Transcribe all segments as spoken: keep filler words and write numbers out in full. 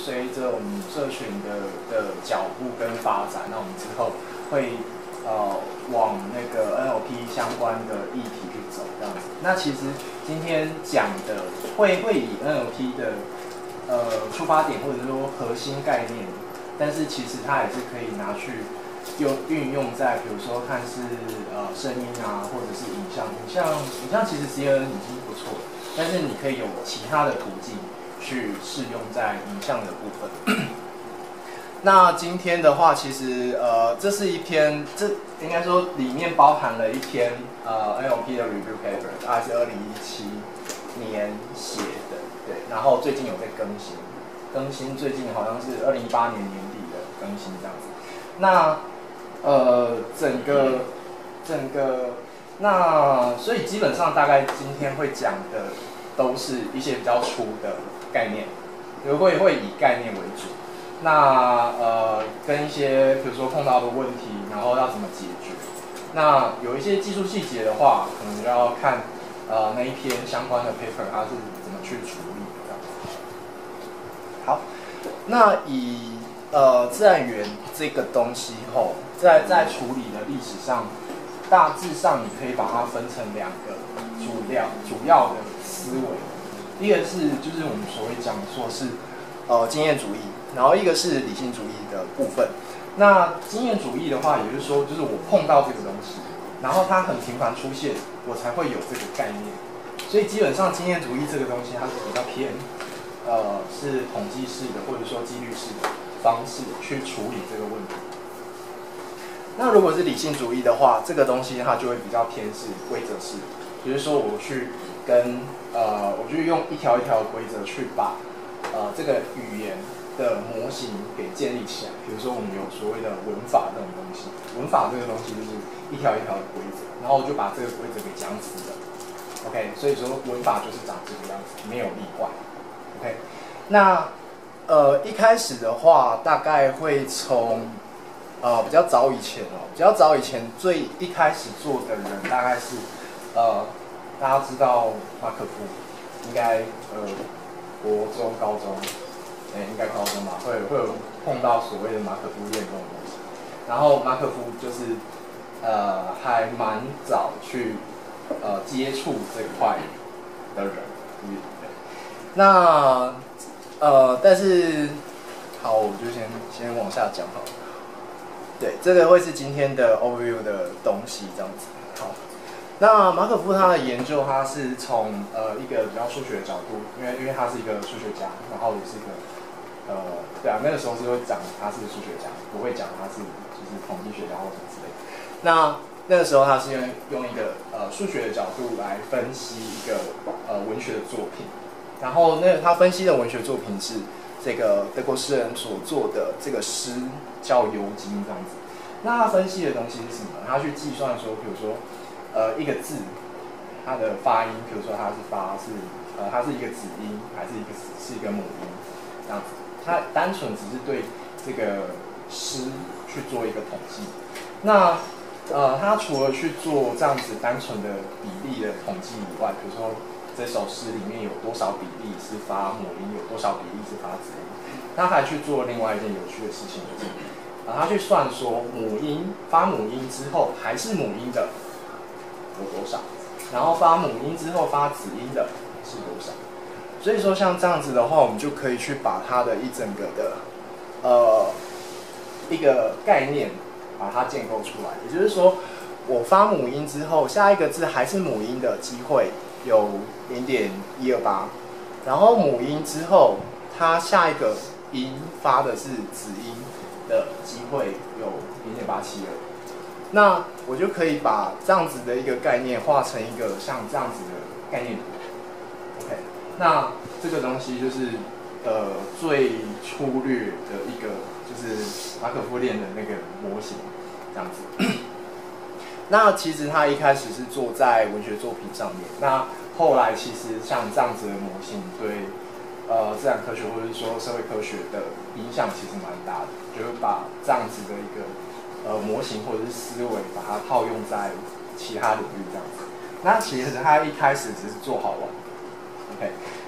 随着我们社群的的脚步跟发展，那我们之后会呃往那个 N L P 相关的议题去走这样子。那其实今天讲的会会以 N L P 的呃出发点或者说核心概念，但是其实它也是可以拿去用运用在比如说看是呃声音啊，或者是影像，影像影像其实 C N N 已经不错了，但是你可以有其他的途径去适用在影像的部分。那今天的话，其实呃，这是一篇，这应该说里面包含了一篇呃 N L P 的 review paper， 大概是二零一七年写的，对，然后最近有在更新，更新最近好像是二零一八年年底的更新这样子。那呃，整个整个那所以基本上大概今天会讲的都是一些比较粗的概念，会会以概念为主。那呃，跟一些比如说碰到的问题，然后要怎么解决。那有一些技术细节的话，可能就要看呃那一篇相关的 paper 它是怎么去处理的。好，那以呃自然语言这个东西后，在在处理的历史上，大致上你可以把它分成两个主要主要的思维。第一个是就是我们所谓讲说是呃经验主义。然后一个是理性主义的部分。那经验主义的话，也就是说，就是我碰到这个东西，然后它很频繁出现，我才会有这个概念。所以基本上经验主义这个东西，它是比较偏呃是统计式的或者说几率式的方式去处理这个问题。那如果是理性主义的话，这个东西它就会比较偏是规则式，比如说我去跟呃，我就用一条一条的规则去把呃这个语言的模型给建立起来。比如说我们有所谓的文法这种东西，文法这个东西就是一条一条的规则，然后我就把这个规则给讲死了。OK， 所以说文法就是长这个样子，没有例外。OK， 那呃一开始的话，大概会从呃比较早以前哦，比较早以前最一开始做的人大概是呃大家知道马可夫，应该呃国中、高中。欸、应该高中吧，会会有碰到所谓的马可夫链这种东西。然后马可夫就是呃还蛮早去呃接触这块的人，对。那呃但是好，我就先先往下讲好了。对，这个会是今天的 overview 的东西，这样子。好，那马可夫他的研究，他是从呃一个比较数学的角度，因为因为他是一个数学家，然后也是一个。呃，对啊，那个时候是会讲他是数学家，不会讲他是就是统计学家或什么之类的。那那个时候他是用用一个呃数学的角度来分析一个呃文学的作品，然后那他分析的文学作品是这个德国诗人所做的这个诗叫《尤金》这样子。那他分析的东西是什么？他去计算说，比如说呃一个字它的发音，比如说它是发是呃它是一个子音还是一个是一个母音这样子。他单纯只是对这个诗去做一个统计。那呃，他除了去做这样子单纯的比例的统计以外，比如说这首诗里面有多少比例是发母音，有多少比例是发子音，他还去做另外一件有趣的事情，就是啊，他去算说母音发母音之后还是母音的有多少，然后发母音之后发子音的是多少。所以说像这样子的话，我们就可以去把它的一整个的呃一个概念把它建构出来。也就是说，我发母音之后，下一个字还是母音的机会有 零点一二八， 然后母音之后，它下一个音发的是子音的机会有 零点八七二。那我就可以把这样子的一个概念画成一个像这样子的概念图。OK。那这个东西就是呃最粗略的一个，就是马可夫链的那个模型，这样子。那其实他一开始是做在文学作品上面，那后来其实像这样子的模型对呃自然科学或者是说社会科学的影响其实蛮大的，就是把这样子的一个呃模型或者是思维，把它套用在其他领域这样子。那其实他一开始只是做好玩。OK，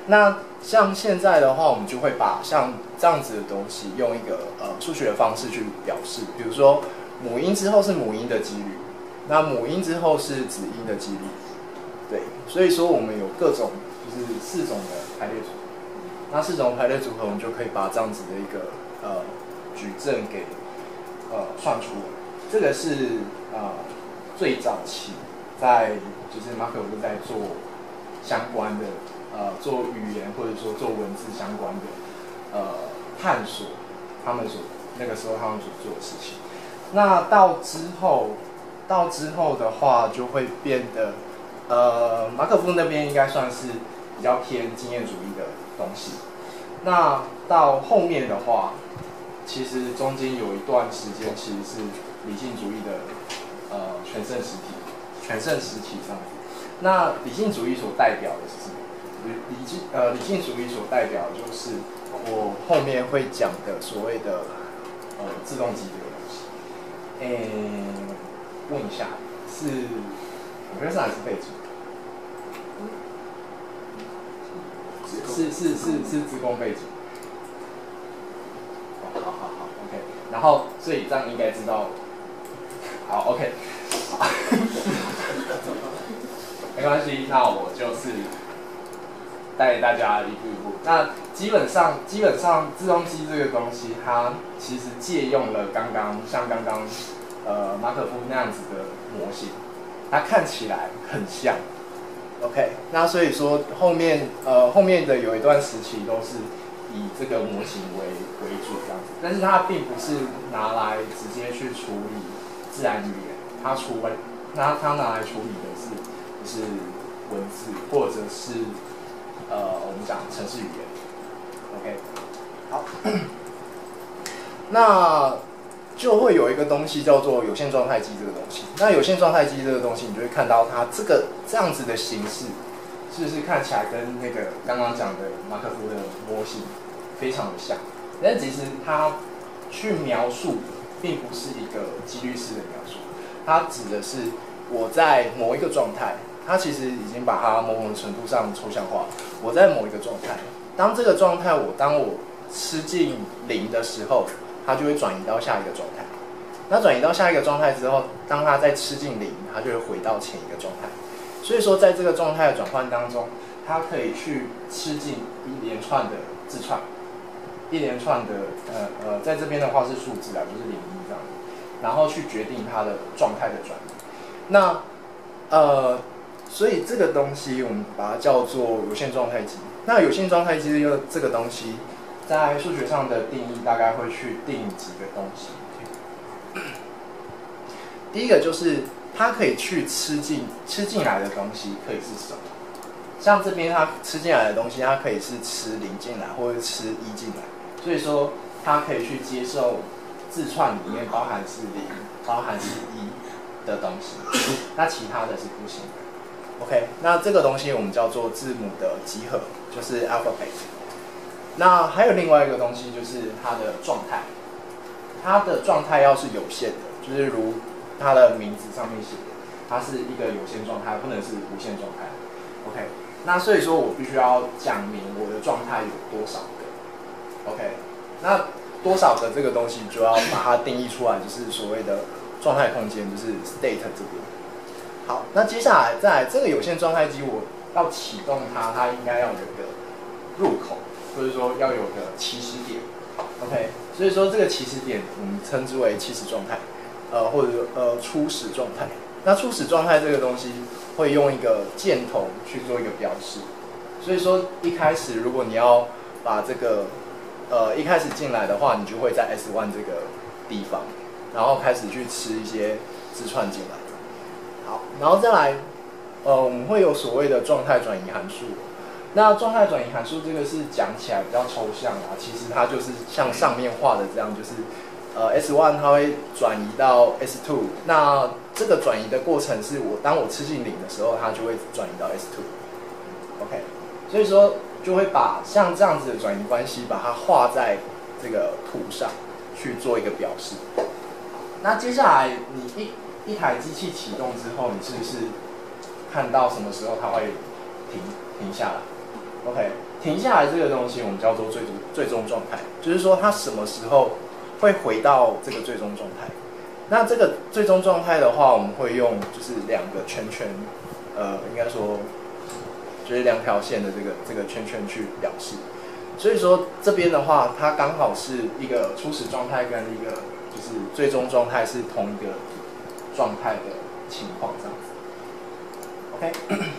那像现在的话，我们就会把像这样子的东西用一个呃数学的方式去表示，比如说母音之后是母音的几率，那母音之后是子音的几率，对，所以说我们有各种就是四种的排列组合，那四种排列组合我们就可以把这样子的一个呃矩阵给呃算出来，这个是呃最早期在就是马可夫在做相关的呃做语言或者说做文字相关的呃探索，他们所那个时候他们所做的事情。那到之后，到之后的话就会变得，呃，马可夫那边应该算是比较偏经验主义的东西。那到后面的话，其实中间有一段时间其实是理性主义的呃全盛时期，全盛时期这样子。那理性主义所代表的是什么？理理性呃理性主义所代表的就是我后面会讲的所谓的呃自动机这个东西。诶，问一下，是我觉得是还是背景？是是是是自贡背景。好好好 ，OK。然后所以这样应该知道。好 ，OK。好没关系，那我就是带大家一步一步。那基本上，基本上自动机这个东西，它其实借用了刚刚像刚刚呃马可夫那样子的模型，它看起来很像。OK， 那所以说后面呃后面的有一段时期都是以这个模型为为主这样子，但是它并不是拿来直接去处理自然语言，它处理那它拿来处理的是就是文字或者是呃我们讲程式语言。OK， 好，那就会有一个东西叫做有限状态机这个东西。那有限状态机这个东西，你就会看到它这个这样子的形式，是不是看起来跟那个刚刚讲的马可夫的模型非常的像？但是其实它去描述的并不是一个几率式的描述，它指的是我在某一个状态，它其实已经把它某种程度上抽象化。我在某一个状态，当这个状态我当我吃进零的时候，它就会转移到下一个状态。那转移到下一个状态之后，当它再吃进零，它就会回到前一个状态。所以说，在这个状态的转换当中，它可以去吃进一连串的字串，一连串的呃呃，在这边的话是数字啊，就是零一这样，然后去决定它的状态的转移。那呃，所以这个东西我们把它叫做有限状态机。那有限状态机又这个东西，在数学上的定义大概会去定几个东西。第一个就是它可以去吃进吃进来的东西可以是什么？像这边它吃进来的东西，它可以是吃零进来，或者吃一进来。所以说它可以去接受字串里面包含是零、包含是一的东西，那其他的是不行的。OK， 那这个东西我们叫做字母的集合，就是 alphabet。那还有另外一个东西就是它的状态，它的状态要是有限的，就是如它的名字上面写的，它是一个有限状态，不能是无限状态。OK， 那所以说我必须要讲明我的状态有多少个。OK， 那多少个这个东西就要把它定义出来，就是所谓的状态空间，就是 state 这边。好，那接下来再来这个有限状态机，我要启动它，它应该要有一个入口，或者说要有个起始点。OK， 所以说这个起始点我们称之为起始状态，呃，或者呃初始状态。那初始状态这个东西会用一个箭头去做一个标示，所以说一开始如果你要把这个呃一开始进来的话，你就会在 S 一 这个地方，然后开始去吃一些字串进来。好，然后再来，呃，我们会有所谓的状态转移函数。那状态转移函数这个是讲起来比较抽象啊，其实它就是像上面画的这样，就是呃 S 一 它会转移到 S 二， 那这个转移的过程是我当我吃进零的时候，它就会转移到 S 二。OK， 所以说就会把像这样子的转移关系，把它画在这个图上去做一个表示。那接下来你一一台机器启动之后，你是不是看到什么时候它会停停下来 ？OK， 停下来这个东西我们叫做最终最终状态，就是说它什么时候会回到这个最终状态。那这个最终状态的话，我们会用就是两个圈圈，呃，应该说就是两条线的这个这个圈圈去表示。所以说这边的话，它刚好是一个初始状态跟一个就是最终状态是同一个状态的情况，这样子。OK，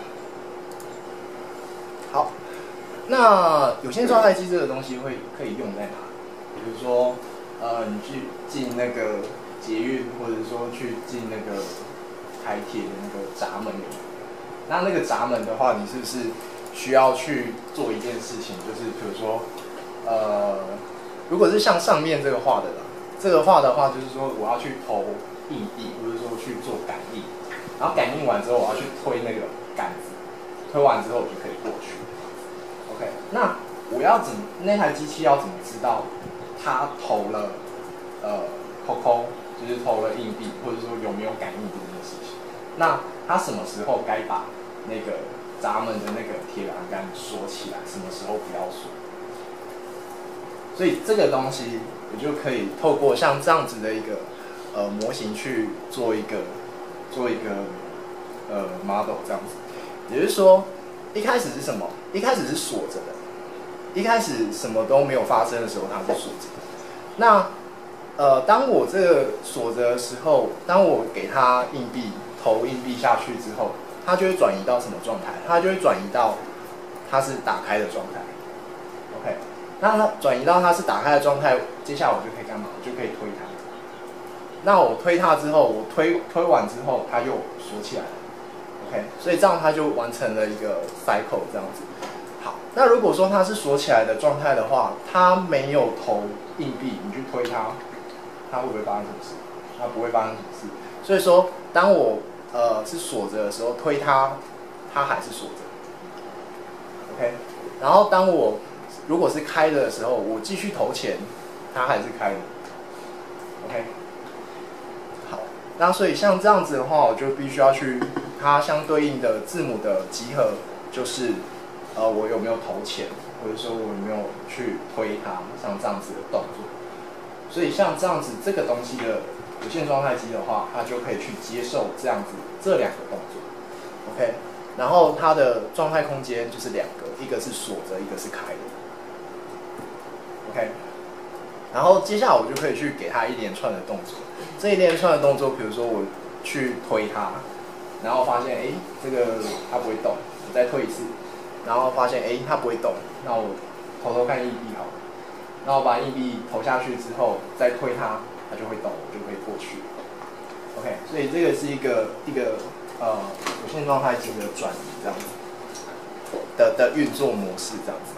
好，那有限状态机这个东西会可以用在哪？比如说，呃，你去进那个捷运，或者说去进那个台铁的那个闸门里面，那那个闸门的话，你是不是需要去做一件事情？就是比如说，呃，如果是像上面这个画的啦，这个画的话，就是说我要去投硬币，或者说去做感应，然后感应完之后，我要去推那个杆子，推完之后我就可以过去。OK， 那我要怎么那台机器要怎么知道它投了呃扣扣，就是投了硬币，或者说有没有感应这件事情？那它什么时候该把那个闸门的那个铁栏杆锁起来，什么时候不要锁？所以这个东西我就可以透过像这样子的一个呃模型去做一个做一个呃 model 这样子，也就是说一开始是什么？一开始是锁着的，一开始什么都没有发生的时候它是锁着的。那呃当我这个锁着的时候，当我给它硬币投硬币下去之后，它就会转移到什么状态？它就会转移到它是打开的状态。OK， 那它转移到它是打开的状态，接下来我就可以干嘛？我就可以推它。那我推它之后，我推推完之后，它又锁起来了。OK， 所以这样它就完成了一个 cycle 这样子。好，那如果说它是锁起来的状态的话，它没有投硬币，你去推它，它会不会发生什么事？它不会发生什么事。所以说，当我呃是锁着的时候推它，它还是锁着。OK， 然后当我如果是开的时候，我继续投钱，它还是开的。OK， 好，那所以像这样子的话，我就必须要去它相对应的字母的集合，就是呃我有没有投钱，或者说我有没有去推它，像这样子的动作。所以像这样子这个东西的有限状态机的话，它就可以去接受这样子这两个动作。OK， 然后它的状态空间就是两个，一个是锁着，一个是开的。OK， 然后接下来我就可以去给它一连串的动作。这一连串的动作，比如说我去推它，然后发现哎这个它不会动，我再推一次，然后发现哎它不会动，那我投投看硬币好了，然后把硬币投下去之后再推它，它就会动，我就可以过去。OK， 所以这个是一个一个呃有限状态机的转移这样子的的运作模式这样子。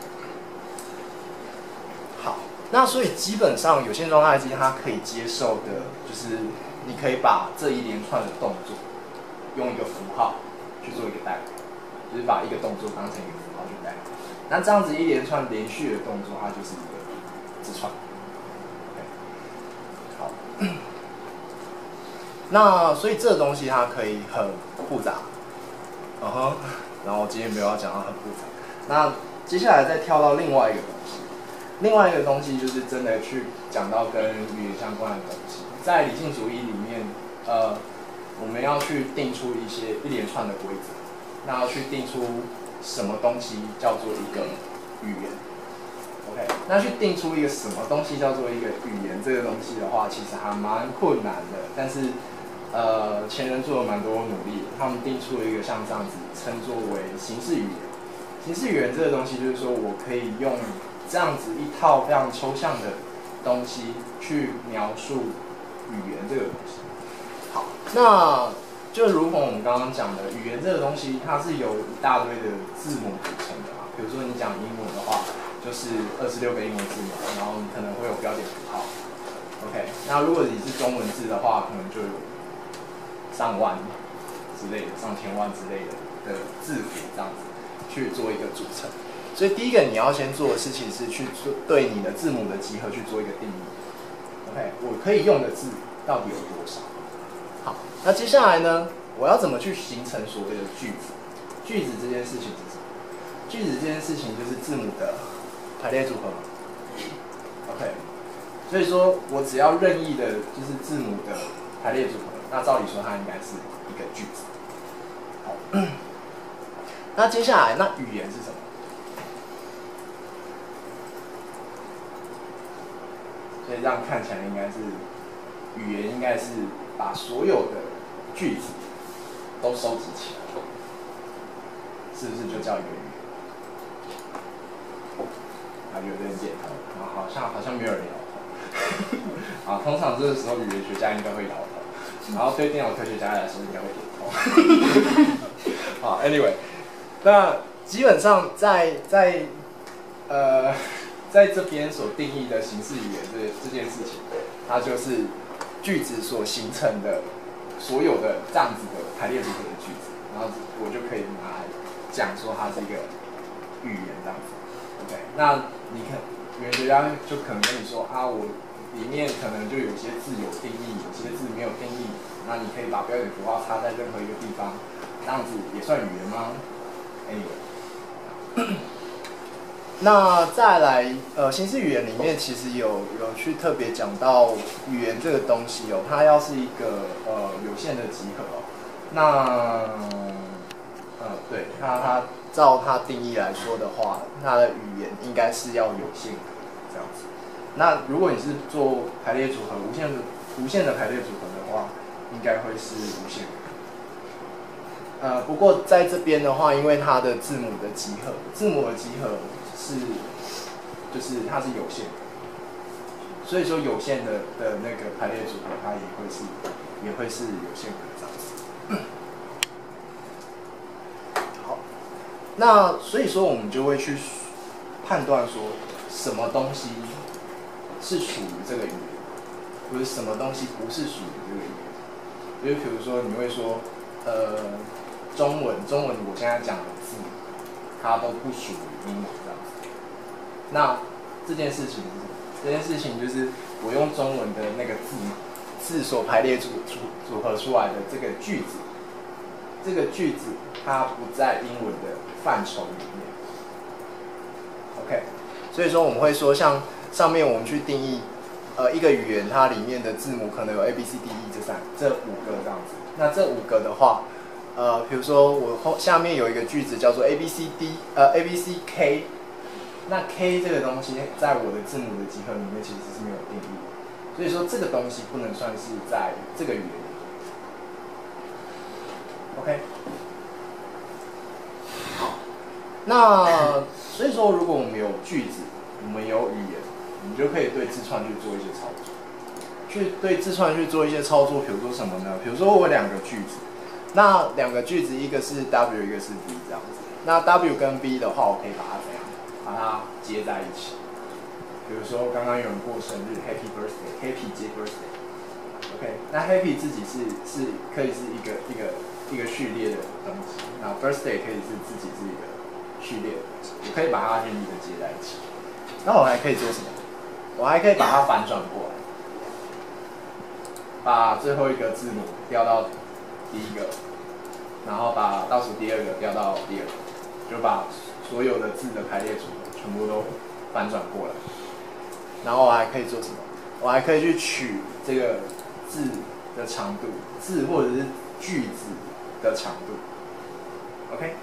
好，那所以基本上有限状态机它可以接受的，就是你可以把这一连串的动作用一个符号去做一个代表，就是把一个动作当成一个符号去代表。那这样子一连串连续的动作，它就是一个字串。Okay， 好，那所以这个东西它可以很复杂，嗯哼，然后今天没有要讲到很复杂。那接下来再跳到另外一个东西。另外一个东西就是真的去讲到跟语言相关的东西，在理性主义里面，呃，我们要去定出一些一连串的规则，那要去定出什么东西叫做一个语言 ，OK？ 那去定出一个什么东西叫做一个语言，这个东西的话，其实还蛮困难的，但是呃，前人做了蛮多努力的，他们定出了一个像这样子称作为形式语言。形式语言这个东西就是说我可以用这样子一套非常抽象的东西去描述语言这个东西。好，那就如同我们刚刚讲的，语言这个东西它是由一大堆的字母组成的嘛。比如说你讲英文的话，就是二十六个英文字母，然后你可能会有标点符号。OK， 那如果你是中文字的话，可能就有上万之类的、上千万之类的的字符这样子去做一个组成。所以第一个你要先做的事情是去做对你的字母的集合去做一个定义。OK， 我可以用的字到底有多少？好，那接下来呢，我要怎么去形成所谓的句子？句子这件事情是什么？ 句子这件事情就是字母的排列组合 ，OK。所以说我只要任意的就是字母的排列组合，那照理说它应该是一个句子。好，那接下来那语言是什么？所以这样看起来应该是语言应该是把所有的句子都收集起来，是不是就叫一个语言？啊，有的人点头，然后好像好像没有人摇头。啊，通常这个时候语言学家应该会摇头，然后对电脑科学家来说应该会点头。好 ，anyway， 那基本上在在呃在这边所定义的形式语言这这件事情，它就是句子所形成的所有的这样子的排列组合的句子，然后我就可以拿来讲说它是一个语言这样子。OK， 那你看语言学家就可能跟你说啊，我里面可能就有些字有定义，有些字没有定义，那你可以把标点符号插在任何一个地方，这样子也算语言吗 ？Anyway， 那再来，呃，形式语言里面其实有有去特别讲到语言这个东西哦，它要是一个呃有限的集合哦，那呃对它它照它定义来说的话，它的语言应该是要有限格这样子。那如果你是做排列组合，无限的无限的排列组合的话，应该会是无限格。呃，不过在这边的话，因为它的字母的集合，字母的集合是就是它是有限的，所以说有限的的那个排列组合，它也会是也会是有限格这样子。好，那所以说我们就会去判断说什么东西是属于这个语言，或者什么东西不是属于这个语言。就是比如说你会说，呃，中文中文我现在讲的字，它都不属于英文这样子。那这件事情是什么？这件事情就是我用中文的那个字字所排列组组组合出来的这个句子，这个句子它不在英文的范畴里面。OK， 所以说我们会说像。上面我们去定义，呃，一个语言它里面的字母可能有 A B C D E 这三这五个这样子。那这五个的话，呃，比如说我后下面有一个句子叫做 A B C D， 呃 A B C K， 那 K 这个东西在我的字母的集合里面其实是没有定义的，所以说这个东西不能算是在这个语言里面。OK， 好，那所以说如果我们有句子，我们有语言。你就可以对字串去做一些操作，去对字串去做一些操作，比如说什么呢？比如说我有两个句子，那两个句子一个是 W， 一个是 B 这样子。那 W 跟 B 的话，我可以把它怎样？把它接在一起。比如说刚刚有人过生日 ，Happy Birthday，Happy 接 Birthday。OK， 那 Happy 自己是是可以是一个一个一个序列的东西，那 Birthday 可以是自己是一个序列的东西，我可以把它任意的接在一起。那我还可以做什么？我还可以把它反转过来，把最后一个字母调到第一个，然后把倒数第二个调到第二个，就把所有的字的排列组合全部都反转过来。然后我还可以做什么？我还可以去取这个字的长度，字或者是句子的长度。OK。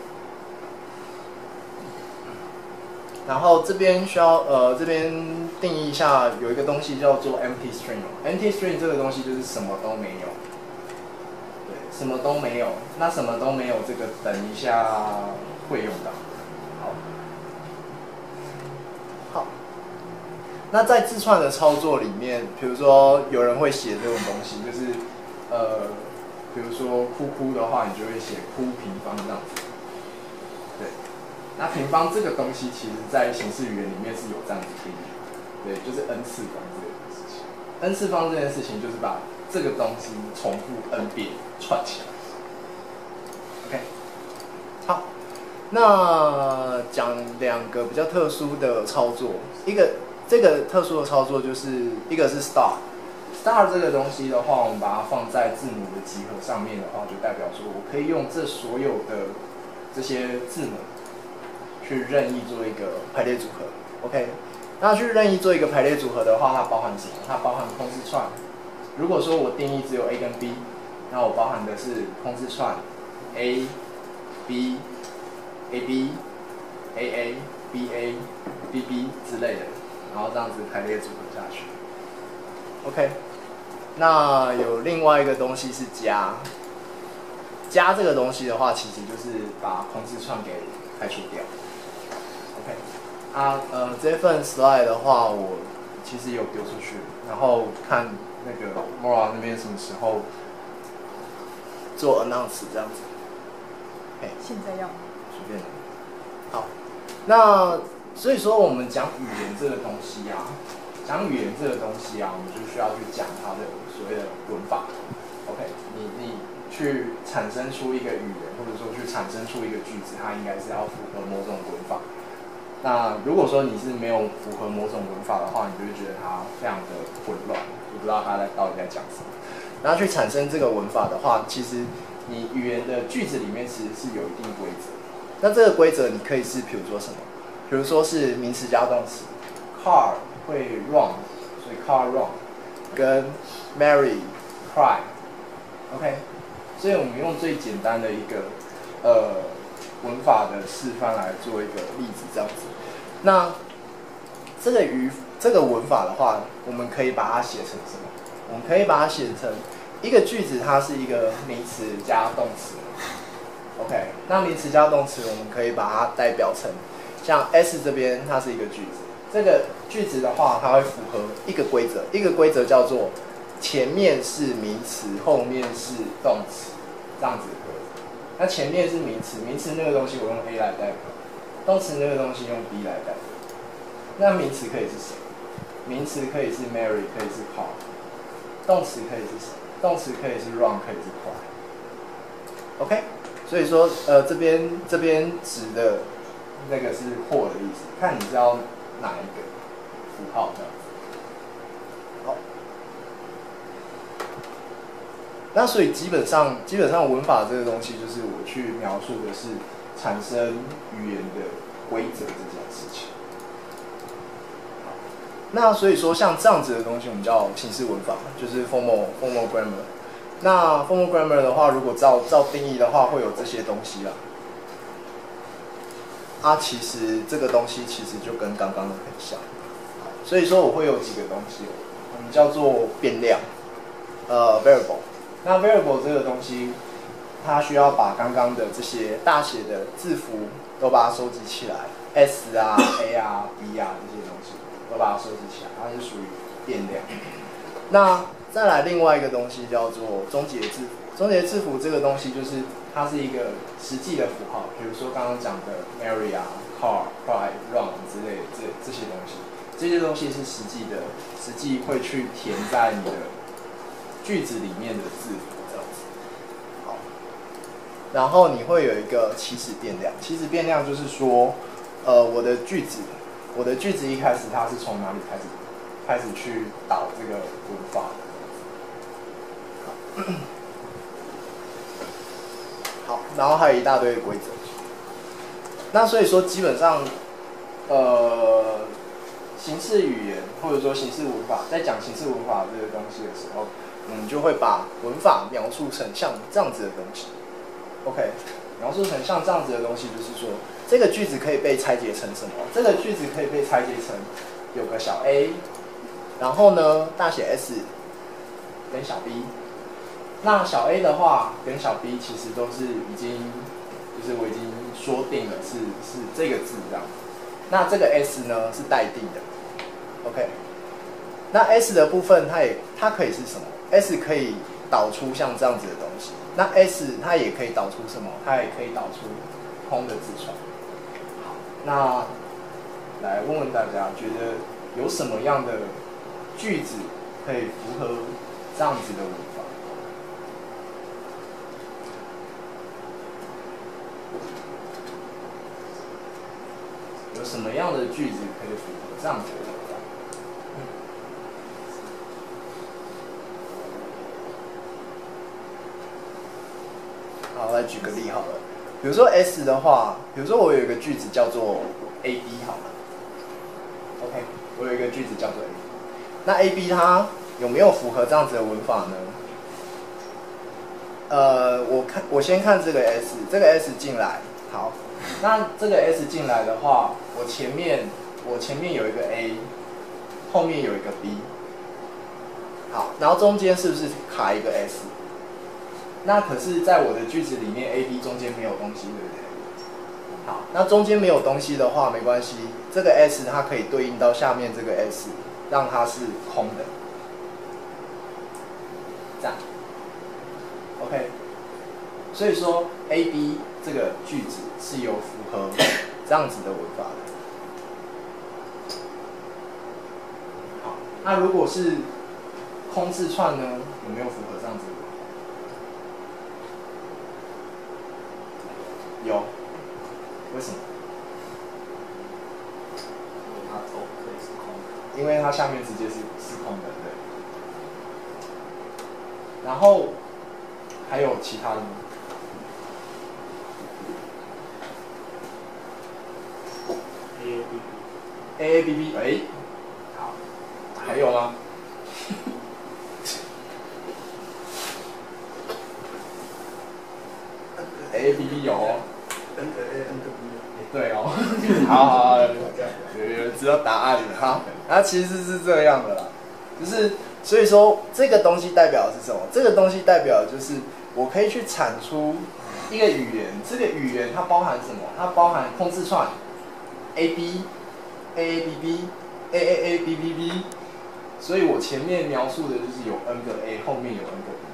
然后这边需要呃这边定义一下，有一个东西叫做 empty string。empty string 这个东西就是什么都没有，对，什么都没有。那什么都没有，这个等一下会用到。好，好。那在字串的操作里面，比如说有人会写这种东西，就是呃，比如说哭哭的话，你就会写哭平方这样子。对。那平方这个东西，其实在形式语言里面是有这样子定义，对，就是 n 次方这件事情。n 次方这件事情就是把这个东西重复 n 遍串起来。OK， 好，那讲两个比较特殊的操作，一个这个特殊的操作就是一个是 star。star 这个东西的话，我们把它放在字母的集合上面的话，就代表说我可以用这所有的这些字母。 去任意做一个排列组合。OK， 那去任意做一个排列组合的话，它包含什么？它包含空字串。如果说我定义只有 A 跟 B， 那我包含的是空字串 A、B、A B、A A、B A、B B 之类的，然后这样子排列组合下去。OK， 那有另外一个东西是加。加这个东西的话，其实就是把空字串给排除掉。OK， 啊，呃，这份 slide 的话，我其实有丢出去，然后看那个 Mora 那边什么时候做 announce 这样子。嘿， 现在要随便。好，那所以说我们讲语言这个东西啊，讲语言这个东西啊，我们就需要去讲它的所谓的文法。OK， 你你。去产生出一个语言，或者说去产生出一个句子，它应该是要符合某种文法。那如果说你是没有符合某种文法的话，你就会觉得它非常的混乱，你不知道它在到底在讲什么。然后去产生这个文法的话，其实你语言的句子里面其实是有一定规则。那这个规则你可以是，比如说什么？比如说是名词加动词 ，car 会 run， 所以 car run， 跟 Mary cry，OK。所以我们用最简单的一个呃文法的示范来做一个例子，这样子。那这个语这个文法的话，我们可以把它写成什么？我们可以把它写成一个句子，它是一个名词加动词。OK， 那名词加动词，我们可以把它代表成像 S 这边，它是一个句子。这个句子的话，它会符合一个规则，一个规则叫做前面是名词，后面是动词。这样子的规则。那前面是名词，名词那个东西我用 A 来代表，动词那个东西用 B 来代表。那名词可以是谁？名词可以是 Mary， 可以是 Car。动词可以是谁？动词可以是 Run， 可以是 Cry。OK， 所以说呃这边这边指的那个是或的意思，看你是要哪一个符号这样子。好。那所以基本上，基本上文法这个东西，就是我去描述的是产生语言的规则这件事情。那所以说，像这样子的东西，我们叫形式文法，就是 formal formal grammar。那 formal grammar 的话，如果照照定义的话，会有这些东西啦。啊，其实这个东西其实就跟刚刚的很像。所以说，我会有几个东西，我们叫做变量，呃 variable。那 variable 这个东西，它需要把刚刚的这些大写的字符都把它收集起来 ，S 啊、A 啊、B 啊这些东西都把它收集起来，它是属于变量。那再来另外一个东西叫做终结字符。终结字符这个东西就是它是一个实际的符号，比如说刚刚讲的 Mary 啊、Car、Cry、Run 之类的这这些东西，这些东西是实际的，实际会去填在你的句子里面的字符这样子。好，然后你会有一个起始变量，起始变量就是说，呃，我的句子，我的句子一开始它是从哪里开始开始去导这个文法的。好，然后还有一大堆规则。那所以说，基本上，呃，形式语言或者说形式文法，在讲形式文法这个东西的时候，我们就会把文法描述成像这样子的东西。OK， 描述成像这样子的东西，就是说，这个句子可以被拆解成什么？这个句子可以被拆解成有个小 a， 然后呢，大写 S 跟小 b。那小 a 的话跟小 b 其实都是已经，就是我已经说定了是是这个字这样。那这个 S 呢是待定的 ，OK。那 S 的部分它也它可以是什么 ？S 可以导出像这样子的东西。那 S 它也可以导出什么？它也可以导出空的字串。好，那来问问大家，觉得有什么样的句子可以符合这样子的文法？有什么样的句子可以符合这样子的文法？好，来举个例好了。 比如说 S 的话，比如说我有一个句子叫做 A B 好了 ，OK， 我有一个句子叫做 A B， 那 A B 它有没有符合这样子的文法呢？呃，我看我先看这个 S， 这个 S 进来，好，那这个 S 进来的话，我前面我前面有一个 A， 后面有一个 B， 好，然后中间是不是卡一个 S？ 那可是在我的句子里面 A B 中间没有东西，对不对？好，那中间没有东西的话没关系，这个 S 它可以对应到下面这个 S， 让它是空的，这样 ，OK。所以说 A B 这个句子是有符合这样子的文法的。好，那如果是空字串呢，有没有符合这样子的文法？有，为什么？ 因为它头可以是空的， 因为它下面直接是是空的，对。然后还有其他的吗 ？A A B ？A A B B， 哎，好，还有吗？A A B B 有哦。 N 个 A N 个 B。 对哦，好好好，有有人知道答案了哈。它其实是这样的啦，就是所以说这个东西代表的是什么？这个东西代表的就是我可以去产出一个语言，这个语言它包含什么？它包含空字串 A B A A B B A A A B B B， 所以我前面描述的就是有 N 个 A， 后面有 N 个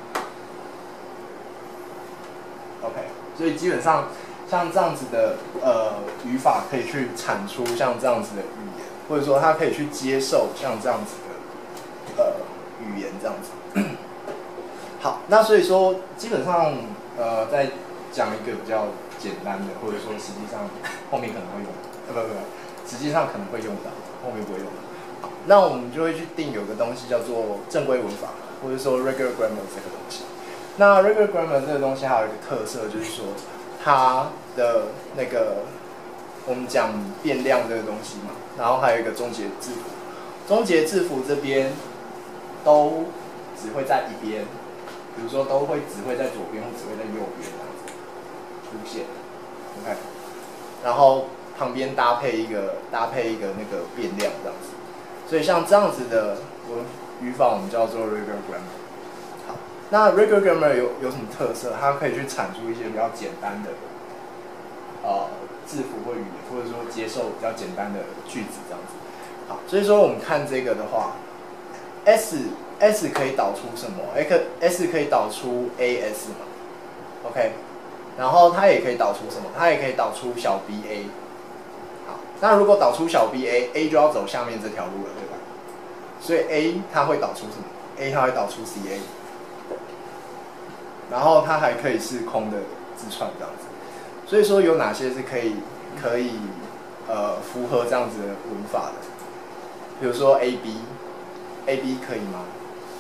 B。OK， 所以基本上。像这样子的呃语法可以去产出像这样子的语言，或者说它可以去接受像这样子的呃语言这样子。好，那所以说基本上呃再讲一个比较简单的，或者说实际上后面可能会用，呃不不不，实际上可能会用到，后面不会用到。那我们就会去定有个东西叫做正规文法，或者说 regular grammar 这个东西。那 regular grammar 这个东西还有一个特色就是说。它的那个我们讲变量这个东西嘛，然后还有一个终结字符，终结字符这边都只会在一边，比如说都会只会在左边或只会在右边这样子出现 ，OK， 然后旁边搭配一个搭配一个那个变量这样子，所以像这样子的文语法我们叫做 regular grammar。那 regular grammar 有有什么特色？它可以去产出一些比较简单的呃字符或语言，或者说接受比较简单的句子这样子。好，所以说我们看这个的话 ，S S 可以导出什么 ？S 可以导出 A S 嘛 ？OK， 然后它也可以导出什么？它也可以导出小 b A。好，那如果导出小 b A，A 就要走下面这条路了，对吧？所以 A 它会导出什么 ？A 它会导出 C A。然后它还可以是空的字串这样子，所以说有哪些是可以可以呃符合这样子的文法的？比如说 A B，A B 可以吗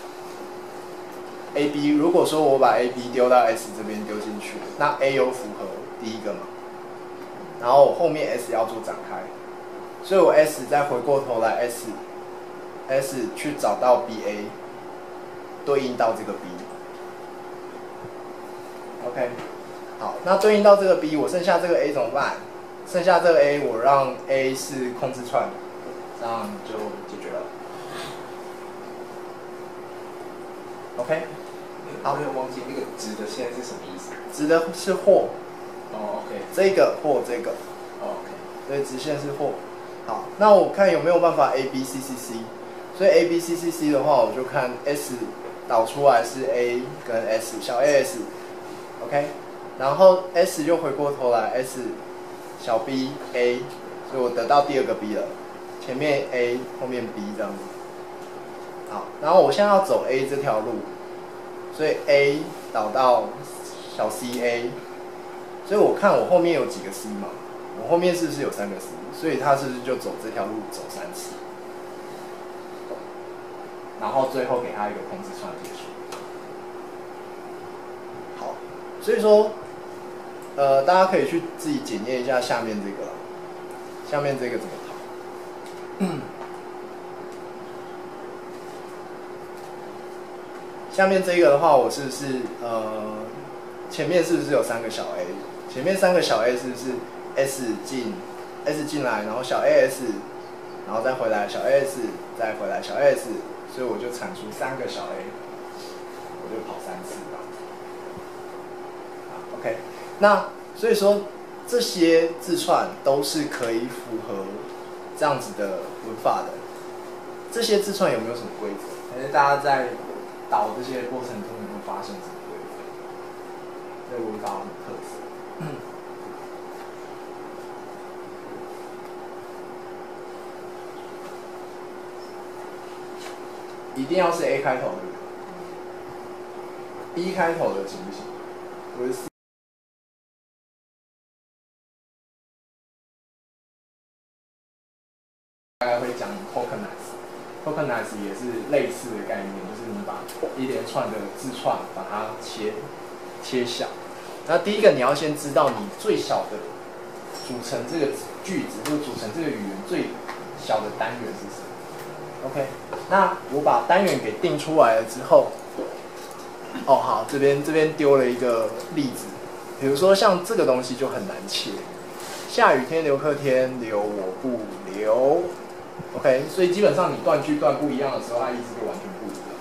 ？A B 如果说我把 A B 丢到 S 这边丢进去，那 A 有符合第一个嘛？然后后面 S 要做展开，所以我 S 再回过头来 S S 去找到 B A， 对应到这个 B。OK， 好，那对应到这个 B， 我剩下这个 A 怎么办？剩下这个 A， 我让 A 是空字串，这样就解决了。OK， 好， 我有忘记那个直的现在是什么意思？ 直的是或。 哦 ，OK， 这个或这个。 哦 ，OK， 所以直线是或。好，那我看有没有办法 A B C C C。所以 A B C C C 的话，我就看 S 导出来是 A 跟 S， 小 A S。OK， 然后 S 又回过头来 S 小 b A， 所以我得到第二个 B 了，前面 A 后面 B 这样子。好，然后我现在要走 A 这条路，所以 A 导到小 C A， 所以我看我后面有几个 C 嘛，我后面是不是有三个 C？ 所以它是不是就走这条路走三次？然后最后给它一个空字串结束。好，所以说呃，大家可以去自己检验一下下面这个，下面这个怎么跑。嗯、下面这个的话，我是不是呃，前面是不是有三个小 a？ 前面三个小 a 是不是 s 进 s 进来，然后小 as， 然后再回来小 as， 再回来小 as， 所以我就产出三个小 a， 我就跑三次吧。OK， 那所以说这些字串都是可以符合这样子的文法的。这些字串有没有什么规则？还是大家在导这些过程中有没有发现什么规则？这文法有什么特色？嗯一定要是 A 开头的 ，B 开头的行不行？不是 C。大概会讲 tokenize，tokenize 也是类似的概念，就是你把一连串的字串把它切切小。那第一个你要先知道你最小的组成这个句子或者组成这个语言最小的单元是什么 ？OK， 那我把单元给定出来了之后，哦好，这边这边丢了一个例子，比如说像这个东西就很难切，下雨天留客天，留我不留。OK， 所以基本上你断句断不一样的时候，它意思就完全不一样。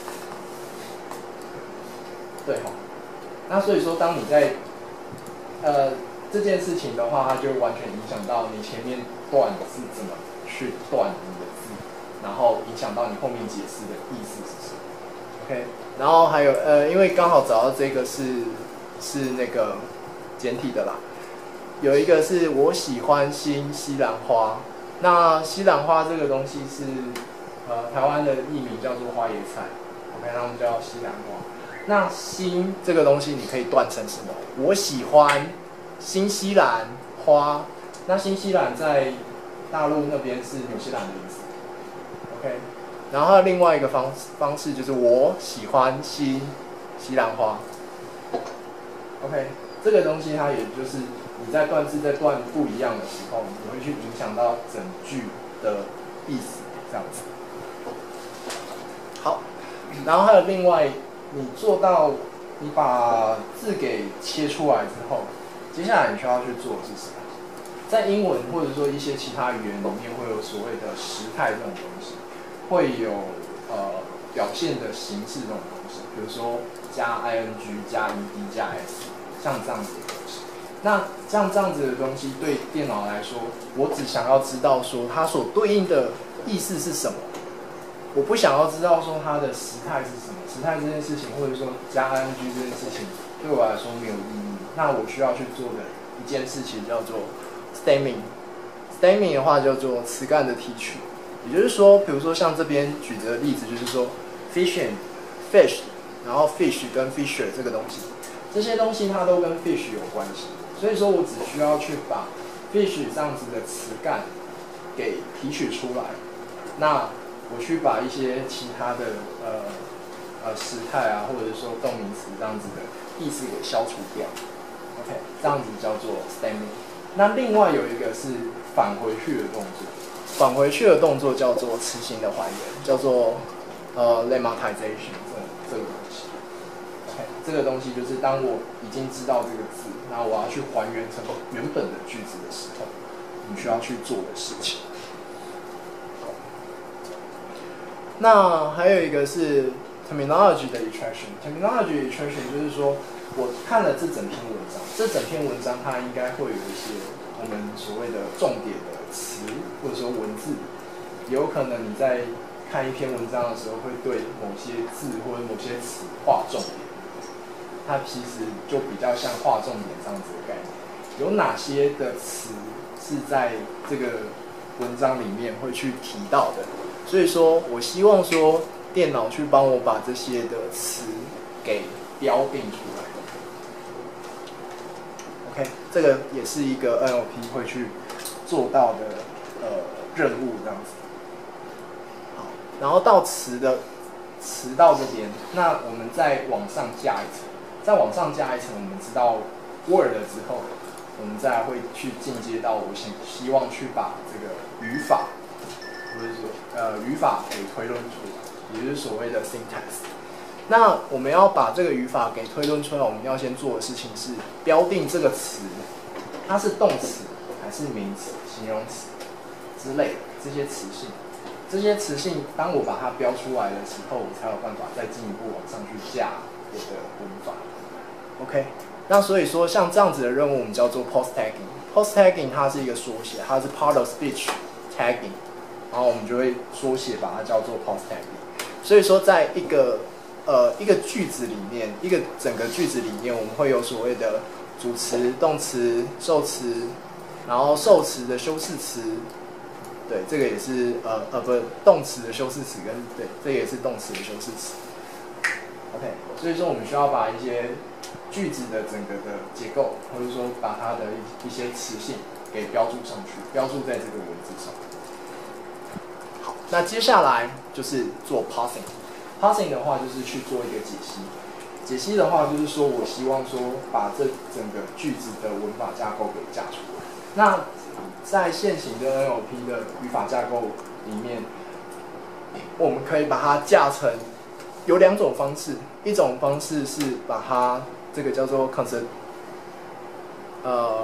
对哈，那所以说，当你在呃这件事情的话，它就完全影响到你前面断是怎么去断你的字，然后影响到你后面解释的意思是什么。OK， 然后还有呃，因为刚好找到这个是是那个简体的啦，有一个是我喜欢新西兰花。那西兰花这个东西是呃台湾的译名叫做花椰菜 ，OK， 那我们叫西兰花。那新这个东西你可以断成什么？我喜欢新西兰花。那新西兰在大陆那边是纽西兰的意思 ，OK。然后另外一个方方式就是我喜欢新西兰花 ，OK。这个东西它也就是你在断字在断不一样的时候，你会去影响到整句的意思，这样子。好，然后还有另外，你做到你把字给切出来之后，接下来你需要去做的是什么？在英文或者说一些其他语言里面会有所谓的时态这种东西，会有呃表现的形式这种东西，比如说加 ing 加 ed 加 s。像这样子的东西，那像这样子的东西对电脑来说，我只想要知道说它所对应的意思是什么，我不想要知道说它的时态是什么。时态这件事情，或者说加 ing 这件事情，对我来说没有意义。那我需要去做的一件事情叫做 stemming。stemming 的话叫做词干的提取，也就是说，比如说像这边举的例子，就是说 fishing fish， 然后 fish 跟 fisher 这个东西。这些东西它都跟 fish 有关系，所以说我只需要去把 fish 这样子的词干给提取出来，那我去把一些其他的呃呃时态啊，或者说动名词这样子的意思给消除掉 ，OK， 这样子叫做 stemming。那另外有一个是返回去的动作，返回去的动作叫做词形的还原，叫做呃 lemmatization 这这个东西。这个东西就是当我已经知道这个字，那我要去还原成原本的句子的时候，你需要去做的事情。那还有一个是 terminology 的 iteration。terminology iteration 就是说，我看了这整篇文章，这整篇文章它应该会有一些我们所谓的重点的词或者说文字，有可能你在看一篇文章的时候，会对某些字或者某些词划重点。它其实就比较像划重点这样子的概念，有哪些的词是在这个文章里面会去提到的，所以说我希望说电脑去帮我把这些的词给标定出来。OK， 这个也是一个 N L P 会去做到的呃任务这样子。好，然后到词的词到这边，那我们再往上加一层。再往上加一层，我们知道 word 之后，我们再会去进阶到我希希望去把这个语法，或者说呃语法给推论出来，也就是所谓的 syntax。那我们要把这个语法给推论出来，我们要先做的事情是标定这个词，它是动词还是名词、形容词之类的这些词性。这些词性，当我把它标出来的时候，我才有办法再进一步往上去架我的文法。OK， 那所以说像这样子的任务，我们叫做 post tagging。post tagging 它是一个缩写，它是 part of speech tagging， 然后我们就会缩写把它叫做 post tagging。所以说，在一个呃一个句子里面，一个整个句子里面，我们会有所谓的主词、动词、受词，然后受词的修饰词。对，这个也是呃呃不动词的修饰词跟对，这个也是动词的修饰词。OK， 所以说我们需要把一些句子的整个的结构，或者说把它的一一些词性给标注上去，标注在这个文字上。好，那接下来就是做 parsing。parsing 的话就是去做一个解析。解析的话就是说我希望说把这整个句子的文法架构给架出来。那在现行的 N L P 的语法架构里面，我们可以把它架成有两种方式，一种方式是把它这个叫做 const 呃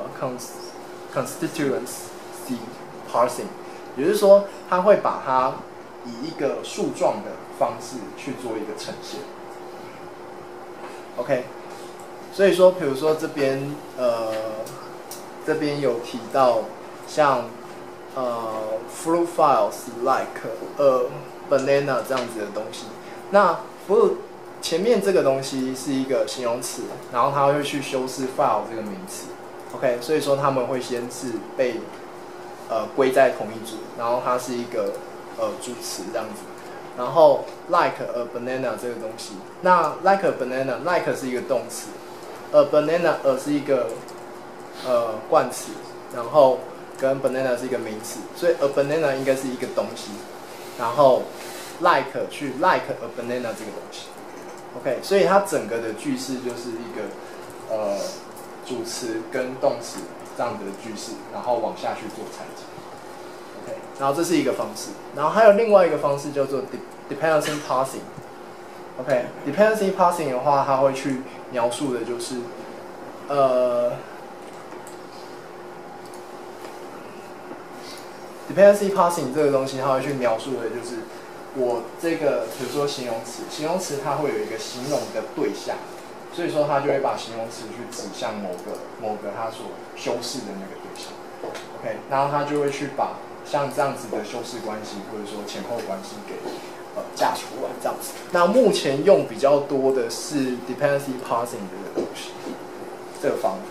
constituency parsing， 也就是说，它会把它以一个树状的方式去做一个呈现。OK， 所以说，比如说这边呃这边有提到。像呃 fruit files like a banana 这样子的东西，那 fruit 前面这个东西是一个形容词，然后它会去修饰 file 这个名词 ，OK， 所以说他们会先是被呃归在同一组，然后它是一个呃主词这样子，然后 like a banana 这个东西，那 like a banana like 是一个动词 ，a banana a 是一个呃冠词，然后跟 banana 是一个名词，所以 a banana 应该是一个东西，然后 like 去 like a banana 这个东西 ，OK， 所以它整个的句式就是一个呃主词跟动词这样子的句式，然后往下去做拆解 ，OK， 然后这是一个方式，然后还有另外一个方式叫做 dependency parsing，OK，dependency parsing 的话，它会去描述的就是呃。dependency parsing 这个东西，它会去描述的就是我这个，比如说形容词，形容词它会有一个形容的对象，所以说它就会把形容词去指向某个某个它所修饰的那个对象 ，OK， 然后它就会去把像这样子的修饰关系或者说前后关系给呃架出来这样子。那目前用比较多的是 dependency parsing 这个东西，这个方法。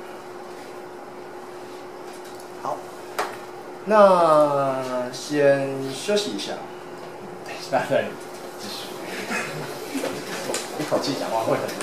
好。那先休息一下，等一下再继续。一口气讲话会很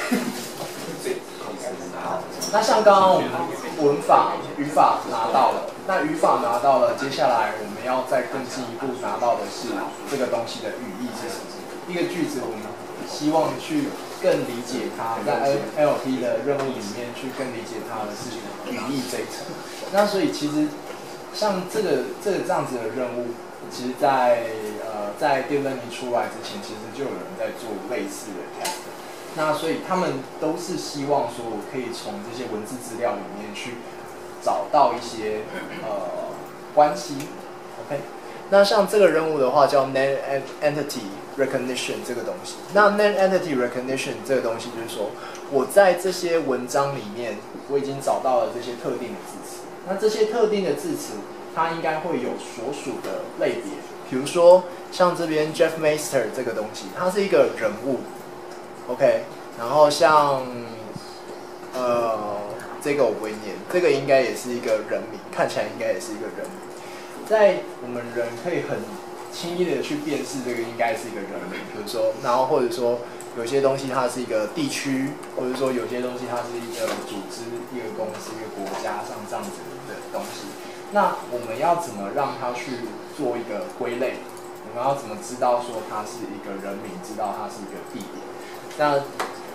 好。那像刚刚我们文法、语法拿到了，那语法拿到了，接下来我们要再更进一步拿到的是这个东西的语义是什么？一个句子我们希望去更理解它，在 N L P 的任务里面去更理解它的是语义这一层。那所以其实。像这个这个这样子的任务，其实在呃在 Deep Learning 出来之前，其实就有人在做类似的 test。那所以他们都是希望说，我可以从这些文字资料里面去找到一些呃关系。OK， 那像这个任务的话，叫 Name Entity Recognition 这个东西。那 Name Entity Recognition 这个东西就是说，我在这些文章里面，我已经找到了这些特定的字词。那这些特定的字词，它应该会有所属的类别，比如说像这边 Jeff Meister 这个东西，它是一个人物 ，OK， 然后像呃这个我不会念，这个应该也是一个人名，看起来应该也是一个人名，在我们人可以很轻易的去辨识这个应该是一个人名，比如说，然后或者说有些东西它是一个地区，或者说有些东西它是一个组织、一个公司、一个国家上这样子的东西。那我们要怎么让它去做一个归类？我们要怎么知道说它是一个人名，知道它是一个地点？那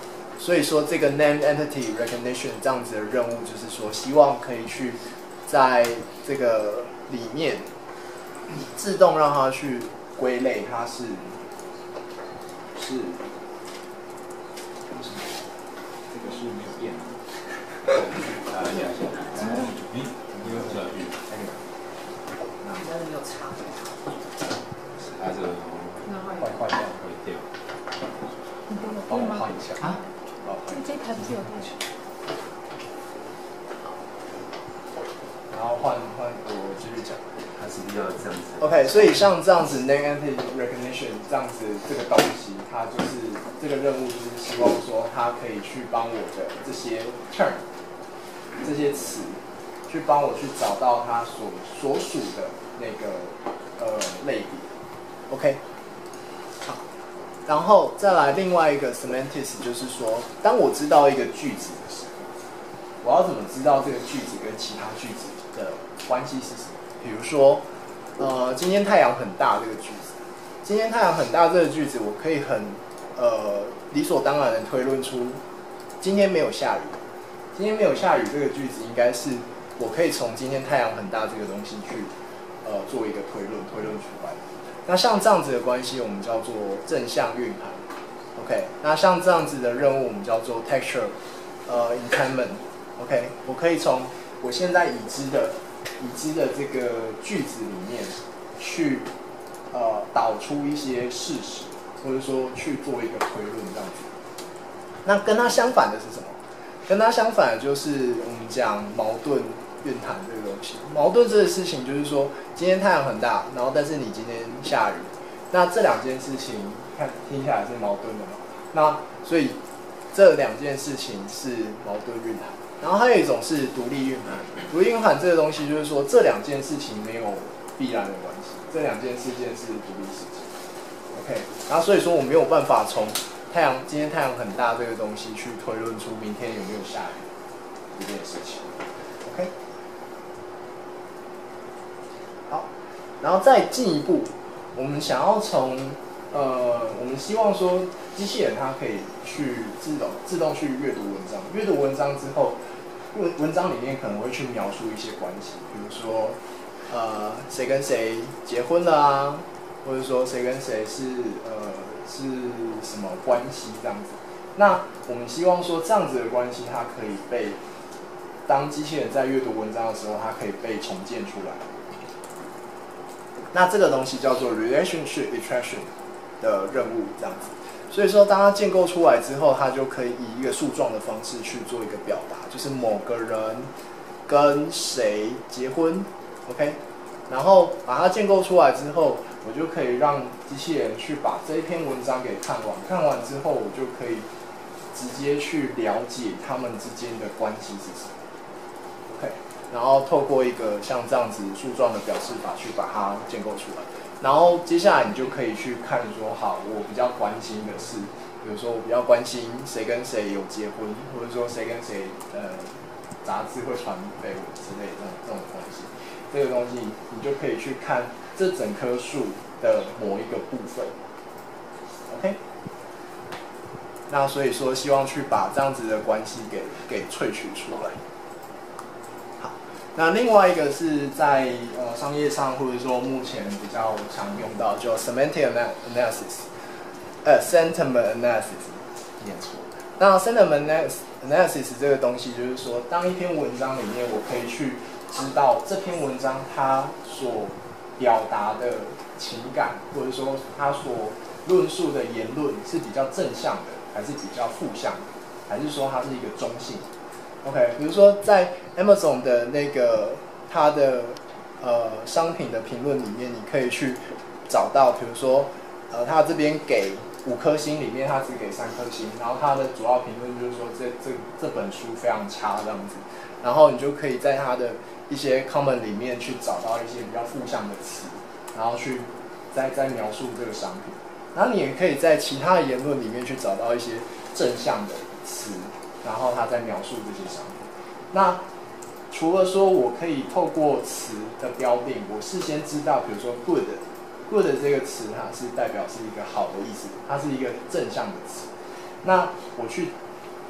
所以说这个 name entity recognition 这样子的任务，就是说希望可以去在这个里面自动让它去归类，它是是为什么这个是没有变的？ 啊，两下，嗯，你有下去， 那你那里有插它这个坏坏掉， 会掉。 你给我帮电吗？ 我换一下啊？ 帮我换一下这这台不是有电？ 然后换换我继续讲。 它是不是要这样子 OK， 所以像这样子 name entity recognition 这样子这个东西，它就是这个任务，就是希望说它可以去帮我的这些 term 这些词，去帮我去找到它所所属的那个呃类别。OK， 好，然后再来另外一个 semantics， 就是说，当我知道一个句子的时候，我要怎么知道这个句子跟其他句子的关系是什么？比如说，呃，今天太阳很大这个句子，今天太阳很大这个句子，我可以很呃理所当然的推论出，今天没有下雨。今天没有下雨这个句子，应该是我可以从今天太阳很大这个东西去呃做一个推论，推论出来。那像这样子的关系，我们叫做正向蕴含。OK， 那像这样子的任务，我们叫做 textual 呃 entailment。OK， 我可以从我现在已知的已知的这个句子里面去呃导出一些事实，或者说去做一个推论这样子。那跟它相反的是什么？跟它相反的就是我们讲矛盾蕴含这个东西。矛盾这个事情就是说，今天太阳很大，然后但是你今天下雨，那这两件事情看听起来是矛盾的嘛？那所以这两件事情是矛盾蕴含。然后还有一种是独立蕴含，独立蕴含这个东西就是说，这两件事情没有必然的关系，这两件事件是独立事情。OK， 然后所以说我没有办法从太阳今天太阳很大这个东西去推论出明天有没有下雨这件事情。OK， 好，然后再进一步，我们想要从呃，我们希望说机器人它可以去自动自动去阅读文章，阅读文章之后。文文章里面可能会去描述一些关系，比如说，呃，谁跟谁结婚了啊，或者说谁跟谁是呃是什么关系这样子。那我们希望说这样子的关系，它可以被当机器人在阅读文章的时候，它可以被重建出来。那这个东西叫做 relationship extraction 的任务这样子。所以说，当它建构出来之后，它就可以以一个树状的方式去做一个表达，就是某个人跟谁结婚 ，OK， 然后把它建构出来之后，我就可以让机器人去把这一篇文章给看完，看完之后，我就可以直接去了解他们之间的关系是什么 ，OK， 然后透过一个像这样子树状的表示法去把它建构出来。然后接下来你就可以去看说，好，我比较关心的是，比如说我比较关心谁跟谁有结婚，或者说谁跟谁呃杂志会传绯闻之类的这种这种东西，这个东西你就可以去看这整棵树的某一个部分 ，OK？ 那所以说希望去把这样子的关系给给萃取出来。那另外一个是在呃商业上或者说目前比较常用到，叫 semantic analysis， 呃 sentiment analysis， 念错。那 sentiment analysis 这个东西就是说，当一篇文章里面我可以去知道这篇文章它所表达的情感，或者说它所论述的言论是比较正向的，还是比较负向的，还是说它是一个中性。OK， 比如说在 Amazon 的那个它的呃商品的评论里面，你可以去找到，比如说呃它这边给五颗星，里面它只给三颗星，然后它的主要评论就是说这这这本书非常差这样子，然后你就可以在它的一些 comment 里面去找到一些比较负向的词，然后去再再描述这个商品，然后你也可以在其他的言论里面去找到一些正向的词。然后他在描述这些商品。那除了说我可以透过词的标定，我事先知道，比如说 good，good 这个词它是代表是一个好的意思，它是一个正向的词。那我去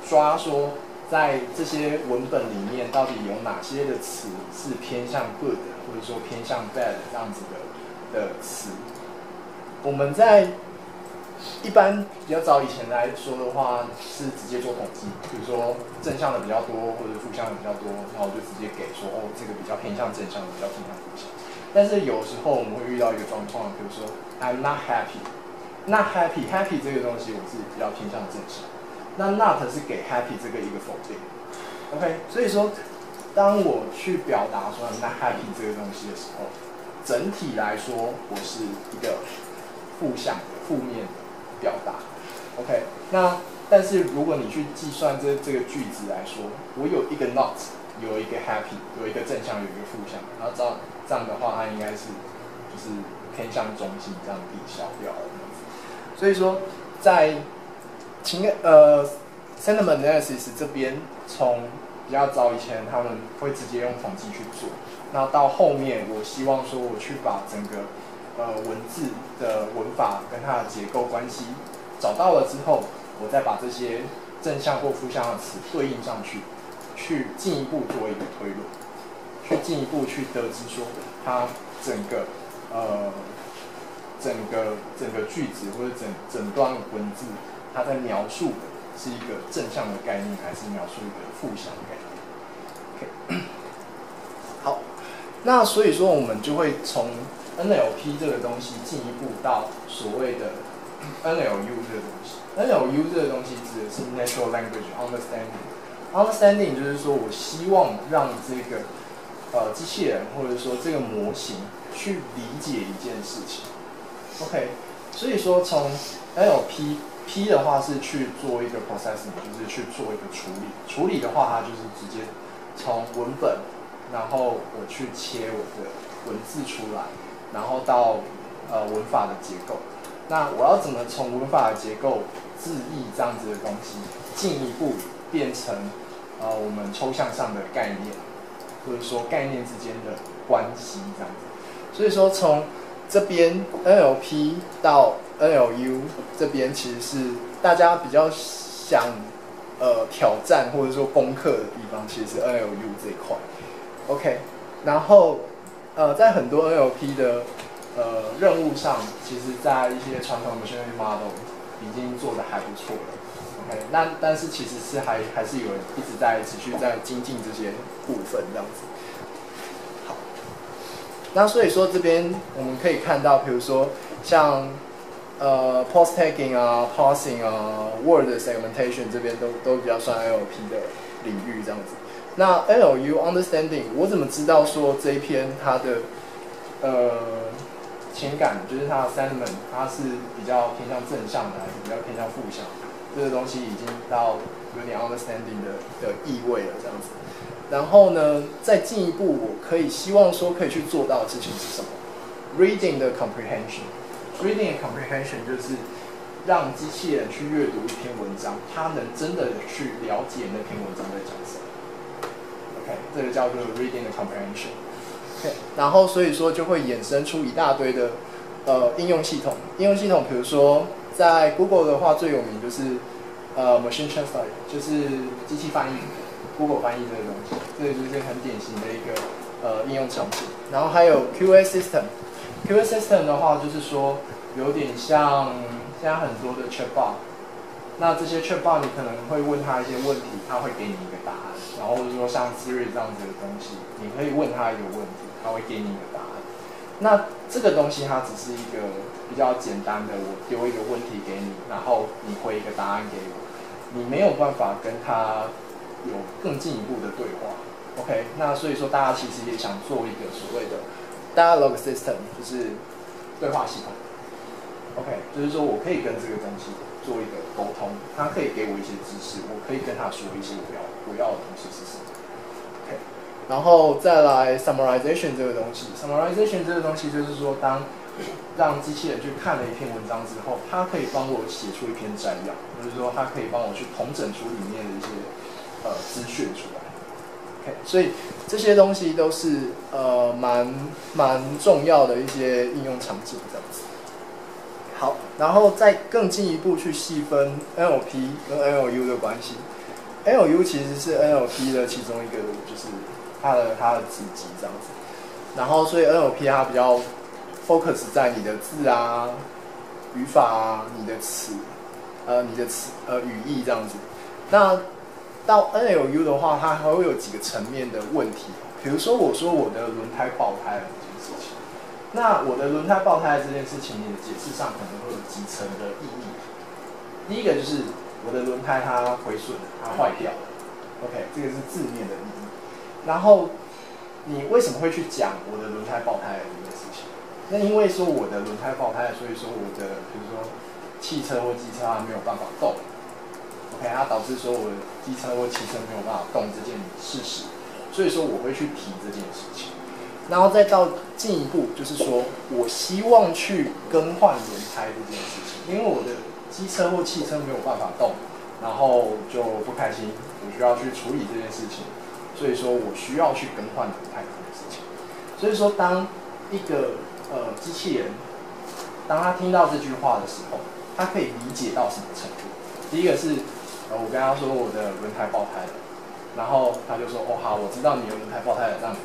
抓说，在这些文本里面到底有哪些的词是偏向 good 或者说偏向 bad 这样子的的词。我们在一般比较早以前来说的话，是直接做统计，比如说正向的比较多，或者负向的比较多，然后我就直接给说，哦，这个比较偏向正向，比较偏向负向。但是有时候我们会遇到一个状况，比如说 I'm not happy。Not happy happy 这个东西我是比较偏向正向，那 not 是给 happy 这个一个否定 ，OK， 所以说当我去表达说 I'm not happy 这个东西的时候，整体来说我是一个负向的负面的表达 ，OK， 那但是如果你去计算这这个句子来说，我有一个 not， 有一个 happy， 有一个正向，有一个负向，然后这样这样的话，它应该是就是偏向中性，这样抵消掉了。所以说，在情感呃 sentiment analysis 这边，从比较早以前，他们会直接用统计去做。那到后面，我希望说，我去把整个呃文字的文法跟它的结构关系找到了之后，我再把这些正向或负向的词对应上去，去进一步做一个推论，去进一步去得知说，它整个呃。整个整个句子或者整整段文字，它在描述的是一个正向的概念，还是描述一个负向的概念 ？OK， 好，那所以说我们就会从 N L P 这个东西进一步到所谓的 N L U 这个东西。N L U 这个东西指的是 Natural Language Understanding。Understanding 就是说我希望让这个呃机器人或者说这个模型去理解一件事情。OK， 所以说从 N L P P 的话是去做一个 processing， 就是去做一个处理。处理的话，它就是直接从文本，然后我去切我的文字出来，然后到呃文法的结构。那我要怎么从文法的结构、字义这样子的东西，进一步变成呃我们抽象上的概念，或者说概念之间的关系这样子。所以说从这边 N L P 到 N L U 这边其实是大家比较想呃挑战或者说攻克的地方，其实是 N L U 这一块。OK， 然后呃在很多 N L P 的呃任务上，其实在一些传统 machine learning model 已经做得还不错了。OK， 那但是其实是还还是有人一直在持续在精进这些部分这样子。好，那所以说这边我们可以看到，比如说像呃 post tagging 啊、parsing 啊、word segmentation 这边都都比较算 N L P 的领域这样子。那 N L U understanding 我怎么知道说这一篇它的呃情感就是它的 sentiment 它是比较偏向正向的还是比较偏向负向？这个东西已经到有点 understanding 的的意味了这样子。然后呢，再进一步，我可以希望说可以去做到的事情是什么 ？Reading 的 comprehension。Reading 的 comprehension 就是让机器人去阅读一篇文章，它能真的去了解那篇文章在讲什么。OK， 这个叫做 reading 的 comprehension。OK， 然后所以说就会衍生出一大堆的呃应用系统。应用系统，比如说在 Google 的话，最有名就是呃 machine translate， 就是机器翻译。Google 翻译这个东西，这个就是很典型的一个呃应用场景。然后还有 Q A system，Q A system 的话就是说有点像现在很多的 chatbot， 那这些 chatbot 你可能会问他一些问题，他会给你一个答案。然后或者说像 Siri 这样子的东西，你可以问他一个问题，他会给你一个答案。那这个东西它只是一个比较简单的，我丢一个问题给你，然后你回一个答案给我，你没有办法跟他有更进一步的对话 ，OK？ 那所以说，大家其实也想做一个所谓的 dialogue system， 就是对话系统 ，OK？ 就是说我可以跟这个东西做一个沟通，它可以给我一些知识，我可以跟他说一些我要我要的东西是什么 ，OK？ 然后再来 summarization 这个东西 ，summarization 这个东西就是说，当让机器人去看了一篇文章之后，它可以帮我写出一篇摘要，就是说它可以帮我去统整出里面的一些呃资讯出来 ，OK， 所以这些东西都是呃蛮蛮重要的一些应用场景这样子。好，然后再更进一步去细分 N L P 跟 N L U 的关系。 L U 其实是 N L P 的其中一个，就是它的它的子集这样子。然后所以 N L P 它比较 focus 在你的字啊、语法啊、你的词、呃、你的词呃语义这样子。那到 N L U 的话，它还会有几个层面的问题，比如说我说我的轮胎爆胎了这件事情，那我的轮胎爆胎这件事情，你的解释上可能会有几层的意义。第一个就是我的轮胎它毁损了，它坏掉了 ，OK， 这个是字面的意义。然后你为什么会去讲我的轮胎爆胎了这件事情？那因为说我的轮胎爆胎了，所以说我的比如说汽车或机车它没有办法动。OK， 它导致说我的机车或汽车没有办法动这件事实，所以说我会去提这件事情，然后再到进一步就是说我希望去更换轮胎这件事情，因为我的机车或汽车没有办法动，然后就不开心，我需要去处理这件事情，所以说我需要去更换轮胎这件事情。所以说当一个呃机器人，当他听到这句话的时候，他可以理解到什么程度？第一个是呃，我跟他说我的轮胎爆胎了，然后他就说：“哦，好，我知道你的轮胎爆胎了，这样子。”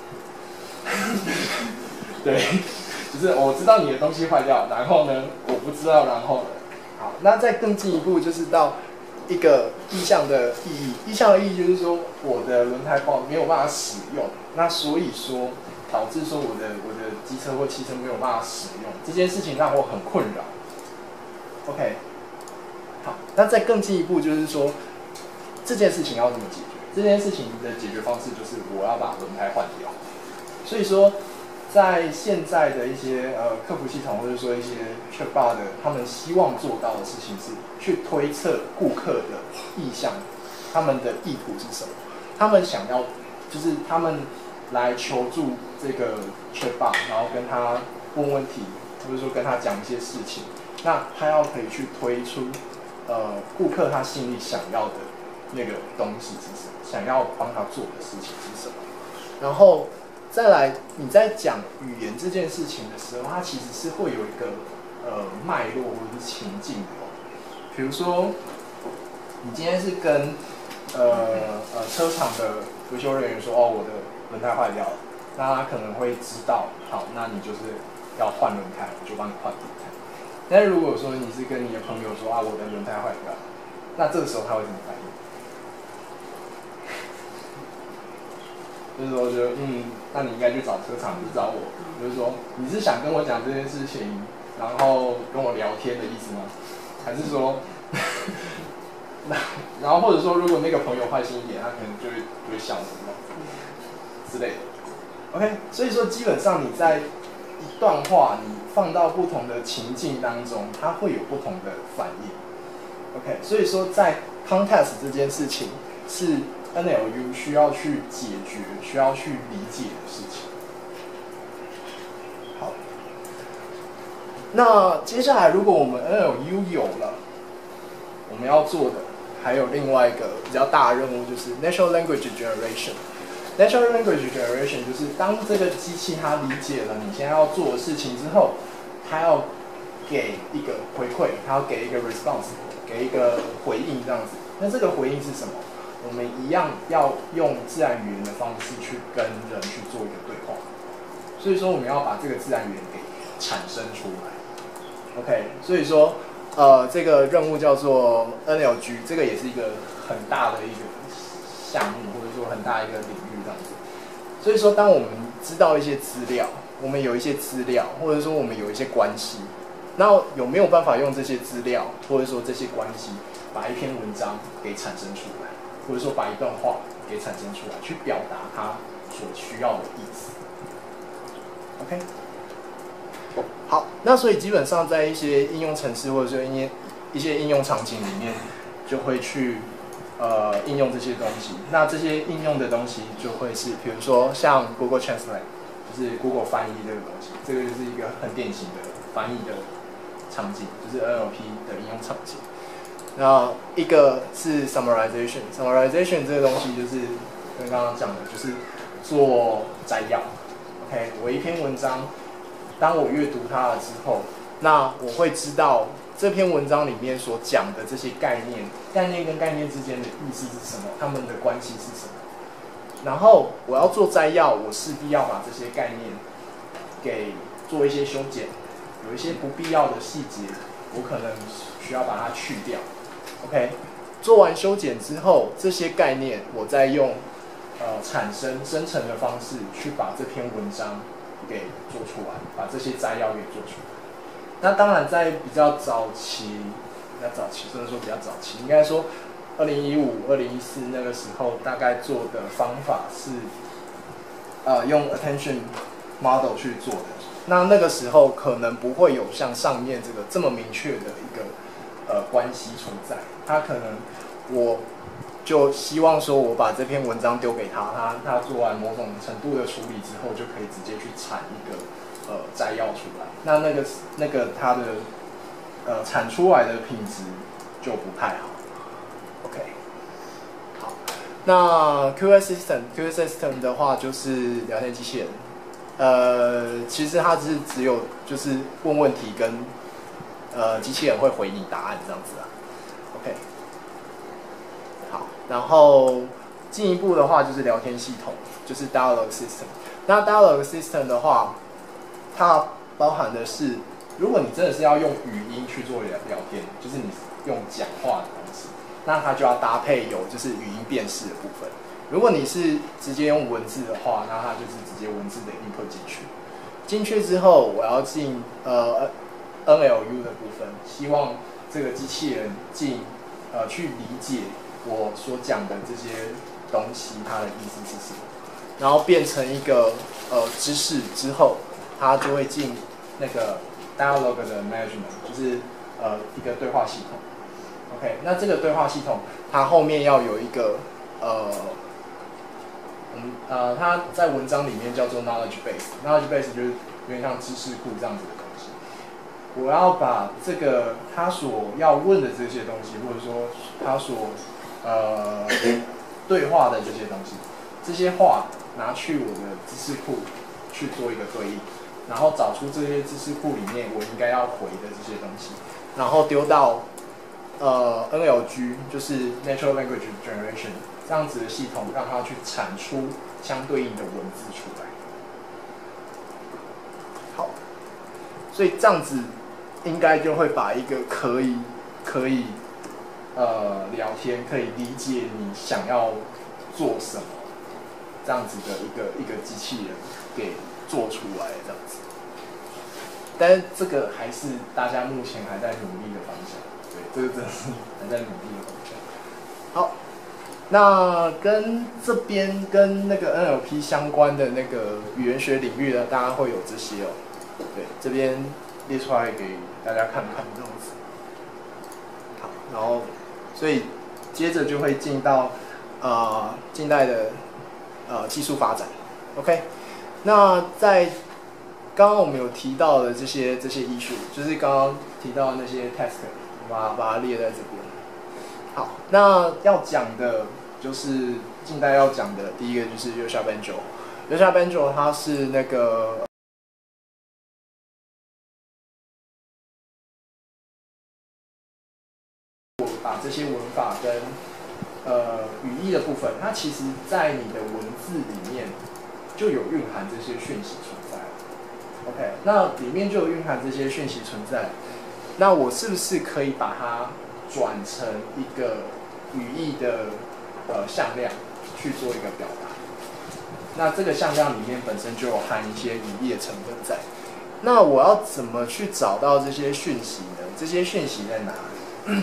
对，就是我知道你的东西坏掉，然后呢，我不知道然后呢。好，那再更进一步就是到一个意象的意义，意象的意义就是说我的轮胎爆没有办法使用，那所以说导致说我的我的机车或汽车没有办法使用，这件事情让我很困扰。OK。好，那再更进一步就是说，这件事情要怎么解决？这件事情的解决方式就是我要把轮胎换掉。所以说，在现在的一些呃客服系统或者说一些 chatbot 的，他们希望做到的事情是去推测顾客的意向，他们的意图是什么？他们想要就是他们来求助这个 chatbot， 然后跟他问问题，或者说跟他讲一些事情，那他要可以去推出。呃，顾客他心里想要的那个东西是什么？想要帮他做的事情是什么？然后再来，你在讲语言这件事情的时候，它其实是会有一个呃脉络或者是情境的哦。比如说，你今天是跟呃呃车厂的维修人员说，哦，我的轮胎坏掉了，那他可能会知道，好，那你就是要换轮胎，我就帮你换轮胎。但是如果说你是跟你的朋友说啊，我的轮胎坏掉了，那这个时候他会怎么反应？就是说，觉得嗯，那你应该去找车厂，不是找我。就是说，你是想跟我讲这件事情，然后跟我聊天的意思吗？还是说，然后或者说，如果那个朋友坏心一点，他可能就会就会笑什么之类的。OK， 所以说基本上你在一段话你放到不同的情境当中，它会有不同的反应。OK， 所以说在 context 这件事情是 N L U 需要去解决、需要去理解的事情。好，那接下来如果我们 N L U 有了，我们要做的还有另外一个比较大的任务，就是 Natural Language Generation。Natural Language Generation 就是当这个机器它理解了你现在要做的事情之后，它要给一个回馈，它要给一个 response， 给一个回应这样子。那这个回应是什么？我们一样要用自然语言的方式去跟人去做一个对话。所以说我们要把这个自然语言给产生出来。OK， 所以说呃这个任务叫做 N L G， 这个也是一个很大的一个项目，或者说很大一个领域这样子。所以说，当我们知道一些资料，我们有一些资料，或者说我们有一些关系，那有没有办法用这些资料，或者说这些关系，把一篇文章给产生出来，或者说把一段话给产生出来，去表达它所需要的意思。OK， 好，那所以基本上在一些应用程式或者说一些一些应用场景里面，就会去。呃，应用这些东西，那这些应用的东西就会是，比如说像 Google Translate， 就是 Google 翻译这个东西，这个就是一个很典型的翻译的场景，就是 N L P 的应用场景。那一个是 Summarization，Summarization 这个东西就是跟刚刚讲的，就是做摘要。OK， 我一篇文章，当我阅读它了之后，那我会知道这篇文章里面所讲的这些概念，概念跟概念之间的意思是什么，它们的关系是什么。然后我要做摘要，我势必要把这些概念给做一些修剪，有一些不必要的细节，我可能需要把它去掉。OK， 做完修剪之后，这些概念我再用呃产生生成的方式去把这篇文章给做出来，把这些摘要给做出来。那当然，在比较早期，比较早期，甚至说比较早期，应该说二零一五、二零一四那个时候，大概做的方法是，呃，用 attention model 去做的。那那个时候可能不会有像上面这个这么明确的一个呃关系存在。他可能我就希望说，我把这篇文章丢给他，他他做完某种程度的处理之后，就可以直接去产一个呃摘要出来。那那个那个它的呃产出来的品质就不太好。OK， 好，那 Q A System，Q A System 的话就是聊天机器人。呃，其实它是只有就是问问题跟呃机器人会回你答案这样子啊。OK， 好，然后进一步的话就是聊天系统，就是 Dialogue System。那 Dialogue System 的话，它包含的是，如果你真的是要用语音去做聊聊天，就是你用讲话的东西，那它就要搭配有就是语音辨识的部分。如果你是直接用文字的话，那它就是直接文字的 input 进去。进去之后，我要进呃 N L U 的部分，希望这个机器人进呃去理解我所讲的这些东西它的意思是什么，然后变成一个呃知识之后，它就会进那个 dialogue 的 management， 就是呃一个对话系统。OK， 那这个对话系统它后面要有一个呃。嗯呃，它在文章里面叫做 knowledge base，knowledge base 就是有点像知识库这样子的东西。我要把这个他所要问的这些东西，或者说他所呃对话的这些东西，这些话拿去我的知识库去做一个对应，然后找出这些知识库里面我应该要回的这些东西，然后丢到呃 N L G， 就是 Natural Language Generation。这样子的系统让它去产出相对应的文字出来。好，所以这样子应该就会把一个可以可以呃聊天，可以理解你想要做什么这样子的一个一个机器人给做出来这样子。但是这个还是大家目前还在努力的方向，对，这个真的是还在努力的方向。好。那跟这边跟那个 N L P 相关的那个语言学领域呢，大家会有这些哦。对，这边列出来给大家看看这样子。好，然后所以接着就会进到呃近代的呃技术发展。OK， 那在刚刚我们有提到的这些这些艺术，就是刚刚提到的那些 task， 把把它列在这边。好，那要讲的。就是近代要讲的第一个就是 Yosha Bengio。Yosha Bengio 他是那个把这些文法跟呃语义的部分，它其实在你的文字里面就有蕴含这些讯息存在。OK， 那里面就有蕴含这些讯息存在，那我是不是可以把它转成一个语义的？呃，向量去做一个表达，那这个向量里面本身就有含一些语义的成分在。那我要怎么去找到这些讯息呢？这些讯息在哪里？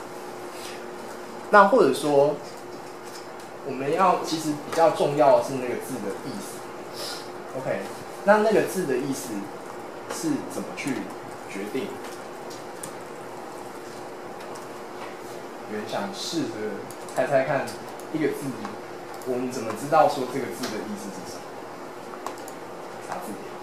那或者说，我们要其实比较重要的是那个字的意思。OK， 那那个字的意思是怎么去决定？有人想试着猜猜看。一个字，我们怎么知道说这个字的意思是什么？查字典。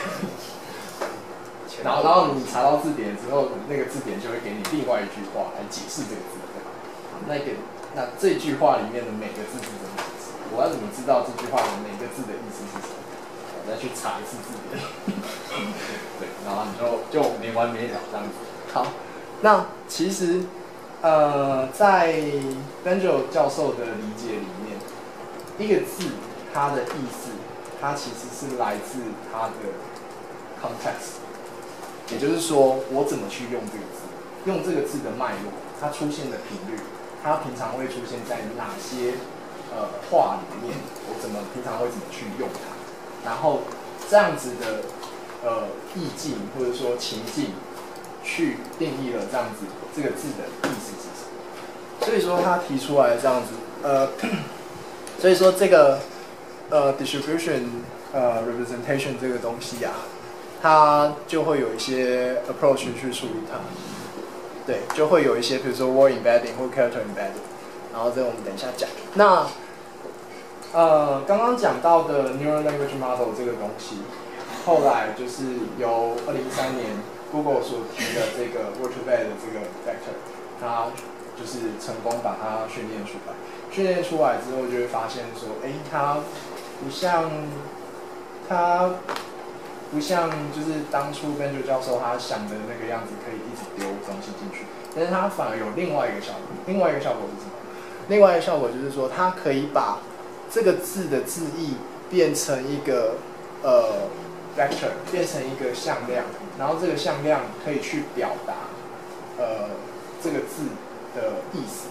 然后，然后你查到字典之后，那个字典就会给你另外一句话来解释这个字，对吧？那个，那这句话里面的每个字是怎么解释？我要怎么知道这句话的每个字的意思是什么？我再去查一次字典。对，然后你就就没完没了这样子。好， 那其实，呃，在 Benjo 教授的理解里面，一个字它的意思，它其实是来自它的 context， 也就是说，我怎么去用这个字，用这个字的脉络，它出现的频率，它平常会出现在哪些呃话里面，我怎么平常会怎么去用它，然后这样子的呃意境或者说情境。去定义了这样子这个字的意思是什么？所以说他提出来这样子，呃，所以说这个呃 distribution 呃 representation 这个东西啊，它就会有一些 approach 去处理它，对，就会有一些比如说 word embedding 或 character embedding， 然后这个我们等一下讲。那呃刚刚讲到的 neural language model 这个东西，后来就是由二零一三年。Google 所提的这个 Word to Vec 的这个 vector， 它就是成功把它训练出来。训练出来之后，就会发现说，哎，它不像它不像就是当初 Benjo 教授他想的那个样子，可以一直丢东西进去，但是它反而有另外一个效果。另外一个效果是什么？另外一个效果就是说，它可以把这个字的字义变成一个呃 vector， 变成一个向量。然后这个向量可以去表达，呃，这个字的意思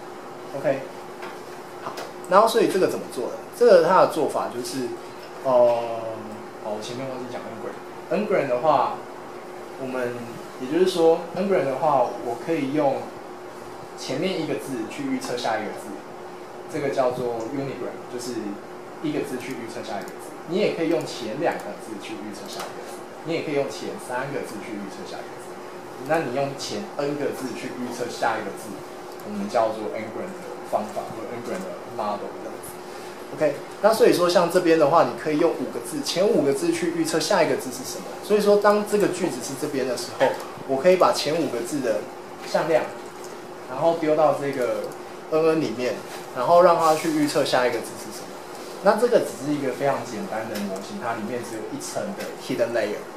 ，OK， 好，然后所以这个怎么做的？这个它的做法就是，呃，哦，我前面忘记讲 N-gram，N-gram 的话，我们也就是说 N-gram 的话，我可以用前面一个字去预测下一个字，这个叫做 unigram， 就是一个字去预测下一个字。你也可以用前两个字去预测下一个字。你也可以用前三个字去预测下一个字，那你用前 n 个字去预测下一个字，我们叫做 N-gram 的方法或者 N-gram 的 model 这样子。OK， 那所以说像这边的话，你可以用五个字，前五个字去预测下一个字是什么。所以说当这个句子是这边的时候，我可以把前五个字的向量，然后丢到这个 N N 里面，然后让它去预测下一个字是什么。那这个只是一个非常简单的模型，它里面只有一层的 hidden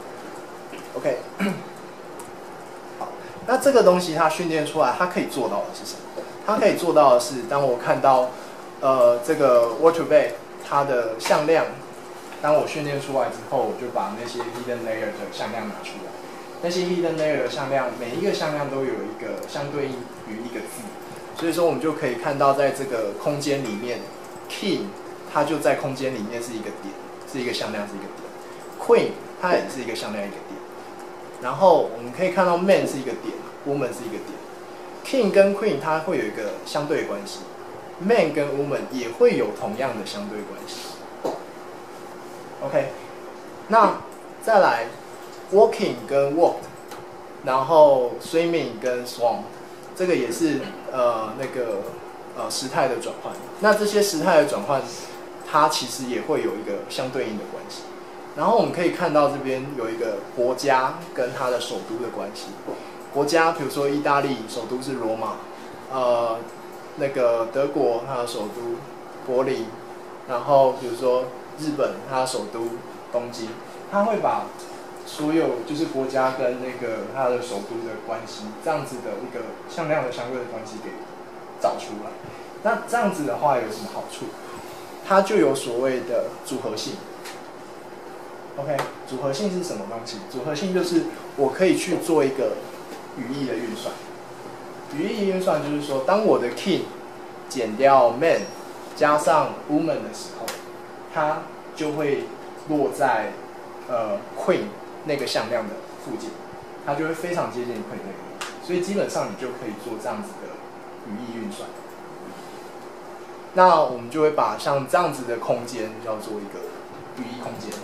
layer。OK， 好，那这个东西它训练出来，它可以做到的是什么？它可以做到的是，当我看到呃这个 Word to Vec 它的向量，当我训练出来之后，我就把那些 hidden layer 的向量拿出来。那些 hidden layer 的向量，每一个向量都有一个相对应于一个字，所以说我们就可以看到，在这个空间里面 ，king 它就在空间里面是一个点，是一个向量，是一个点。Queen 它也是一个向量，一个点。然后我们可以看到 man 是一个点 ，woman 是一个点。King 跟 Queen 它会有一个相对关系 ，man 跟 woman 也会有同样的相对关系。OK， 那再来 walking 跟 walked， 然后 swimming 跟 swam， 这个也是呃那个呃时态的转换。那这些时态的转换，它其实也会有一个相对应的关系。然后我们可以看到这边有一个国家跟它的首都的关系。国家，比如说意大利首都是罗马，呃，那个德国它的首都柏林，然后比如说日本它的首都东京，它会把所有就是国家跟那个它的首都的关系，这样子的一个向量的相对的关系给找出来。那这样子的话有什么好处？它就有所谓的组合性。OK， 组合性是什么东西？组合性就是我可以去做一个语义的运算。语义运算就是说，当我的 king 减掉 man 加上 woman 的时候，它就会落在呃 queen 那个向量的附近，它就会非常接近 queen 那个，所以基本上你就可以做这样子的语义运算。那我们就会把像这样子的空间叫做一个语义空间。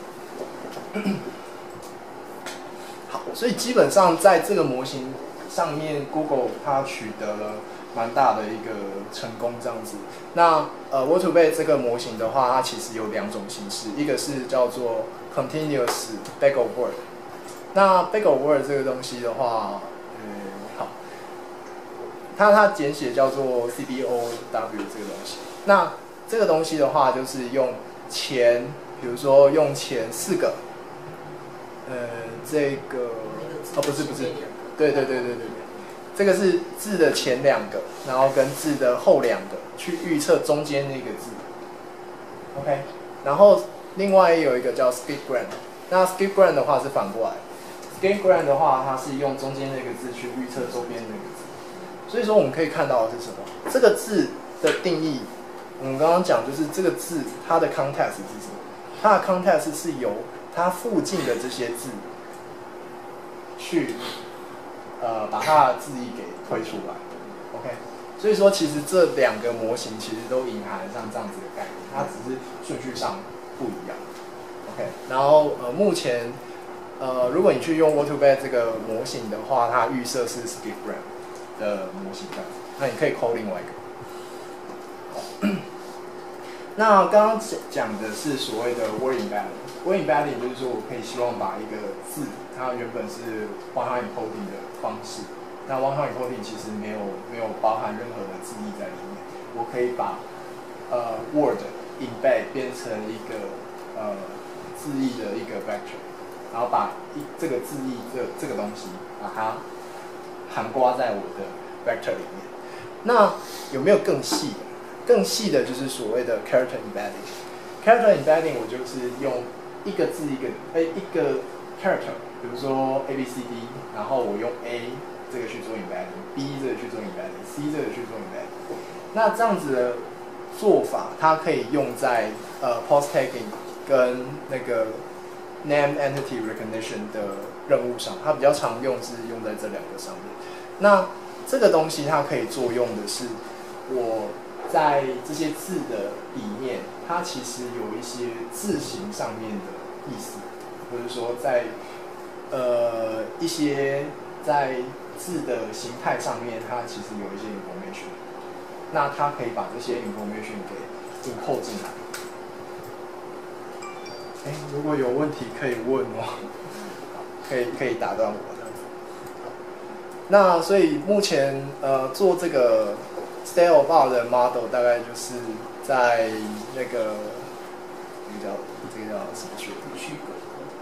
好，所以基本上在这个模型上面 ，Google 它取得了蛮大的一个成功，这样子。那呃 ，Word to Vec 这个模型的话，它其实有两种形式，一个是叫做 Continuous Bag of Word。那 Bag of Word 这个东西的话，嗯，好，它它简写叫做 C B O W 这个东西。那这个东西的话，就是用前，比如说用前四个。呃，这个哦，不是不是，对对对对对对， 这个是字的前两个，然后跟字的后两个去预测中间那个字。OK， 然后另外也有一个叫 skipgram， 那 skipgram 的话是反过来 ，skipgram 的话它是用中间那个字去预测周边那个字。所以说我们可以看到的是什么？这个字的定义，我们刚刚讲就是这个字它的 context 是什么？它的 context 是由它附近的这些字去呃把它的字义给推出来。OK， 所以说其实这两个模型其实都隐含像这样子的概念，它只是顺序上不一样。OK， 然后呃目前呃如果你去用 Word2Vec 这个模型的话，它预设是 skipgram 的模型这样子，那你可以抠另外一个。那刚刚讲的是所谓的 word embedding。word embedding 就是说我可以希望把一个字，它原本是 one-hot encoding 的方式，那 one-hot encoding 其实没有没有包含任何的字义在里面，我可以把呃 word embed 变成一个呃字义的一个 vector， 然后把一这个字义这这个东西把它含刮在我的 vector 里面。那有没有更细的？更细的就是所谓的 character embedding。character embedding 我就是用一个字一个哎一个 character， 比如说 A B C D， 然后我用 A 这个去做 embedding，B 这个去做 embedding，C 这个去做 embedding。那这样子的做法，它可以用在呃 post tagging 跟那个 name entity recognition 的任务上，它比较常用是用在这两个上面。那这个东西它可以作用的是，我在这些字的里面，它其实有一些字形上面的意思，或者说在呃一些在字的形态上面，它其实有一些 information。那它可以把这些 information 给 encode 进来。哎，如果有问题可以问哦，可以可以打断我这样子。那所以目前呃做这个 Style of R 的 model 大概就是在那个那个叫这个叫什么学？ 区隔。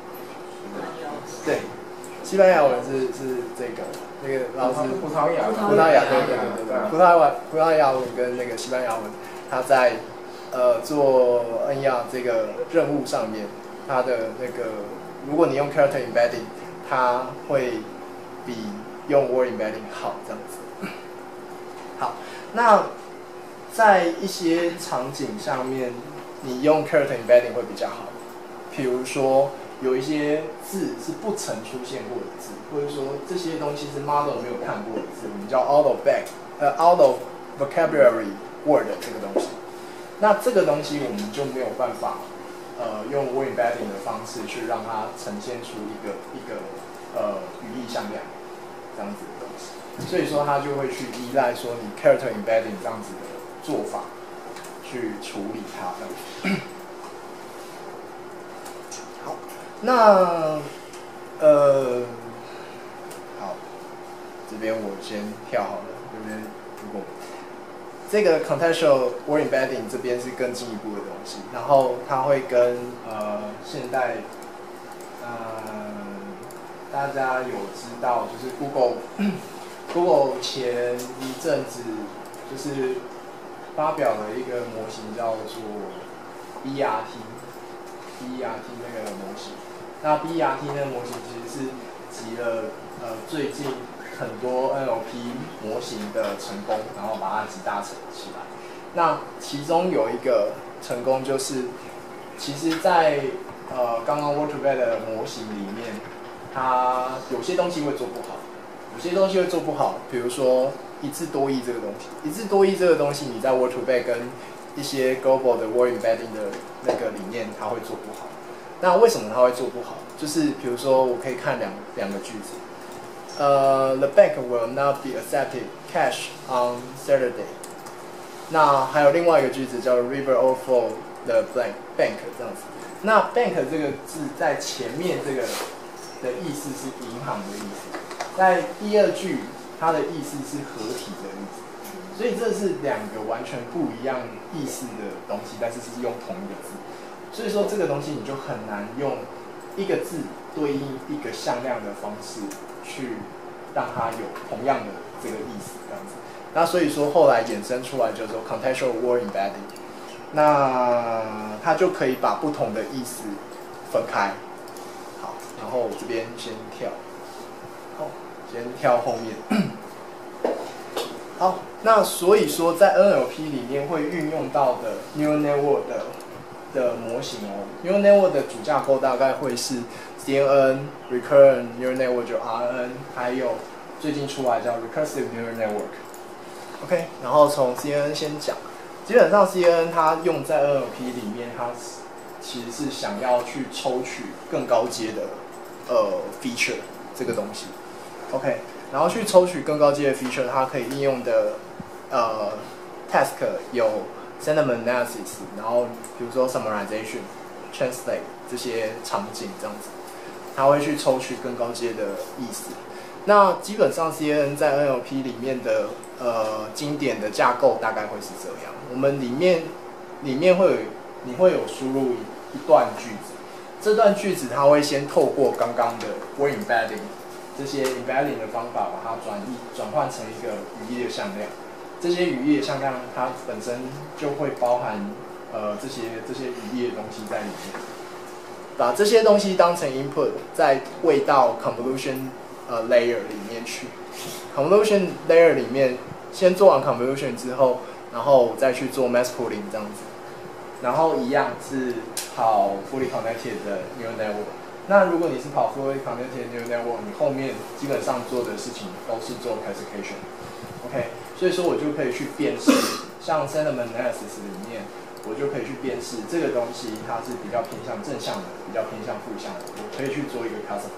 对，西班牙文是是这个那个老师葡萄牙， 葡萄牙对对对对，葡萄牙葡萄牙文跟那个西班牙文，它在呃做 N E R 这个任务上面，它的那个如果你用 character embedding， 它会比用 word embedding 好这样子。好。那在一些场景上面，你用 character embedding 会比较好。比如说，有一些字是不曾出现过的字，或者说这些东西是 model 没有看过的字，我们叫 out of back 呃 out of vocabulary word 这个东西。那这个东西我们就没有办法呃用 word embedding 的方式去让它呈现出一个一个呃语义向量这样子的东西。所以说，他就会去依赖说你 character embedding 这样子的做法去处理它这样子。好，那呃，好，这边我先跳好了。这边如果这个 contextual word embedding 这边是更进一步的东西，然后它会跟呃现代呃大家有知道就是 Google。Google 前一阵子就是发表了一个模型叫做 B R T，B R T 那个模型。那 B R T 那个模型其实是集了呃最近很多 N L P 模型的成功，然后把它集大成起来。那其中有一个成功就是，其实在呃刚刚 Word2Vec 的模型里面，它有些东西会做不好。有些东西会做不好，比如说一字多义这个东西。一字多义这个东西，你在 Word2Vec 跟一些 global 的 word embedding 的那个里面，它会做不好。那为什么它会做不好？就是比如说，我可以看两两个句子。呃、uh, ，The bank will not be accepted cash on Saturday。那还有另外一个句子叫 River overflow the blank bank 这样子。那 bank 这个字在前面这个的意思是银行的意思。在第二句，它的意思是合体的意思，所以这是两个完全不一样意思的东西，但是是用同一个字。所以说这个东西你就很难用一个字对应一个向量的方式去让它有同样的这个意思这样子。那所以说后来衍生出来叫做 contextual word embedding， 那它就可以把不同的意思分开。好，然后我这边先跳，好，先跳后面。好，那所以说在 N L P 里面会运用到的 neural network 的的模型哦 ，neural network 的主架构大概会是 C N N、recurrent neural network 就 R N， 还有最近出来叫 recursive neural network。OK， 然后从 C N N 先讲，基本上 C N N 它用在 N L P 里面，它其实是想要去抽取更高阶的呃 feature 这个东西。OK。然后去抽取更高阶的 feature， 它可以应用的呃 task 有 sentiment analysis， 然后比如说 summarization、translate 这些场景这样子，它会去抽取更高阶的意思。那基本上 C N N 在 N L P 里面的呃经典的架构大概会是这样，我们里面里面会有你会有输入一段句子，这段句子它会先透过刚刚的 word embedding。这些 embedding 的方法把它转译转换成一个语义的向量，这些语义的向量它本身就会包含呃这些这些语义的东西在里面，把这些东西当成 input， 再喂到 convolution 呃 layer 里面去。convolution layer 里面先做完 convolution 之后，然后再去做 mask pooling 这样子，然后一样是跑 fully connected 的 neural network。那如果你是跑 fully connected neural network， 你后面基本上做的事情都是做 classification，OK， 所以说我就可以去辨识，像 sentiment analysis 里面，我就可以去辨识这个东西它是比较偏向正向的，比较偏向负向的，我可以去做一个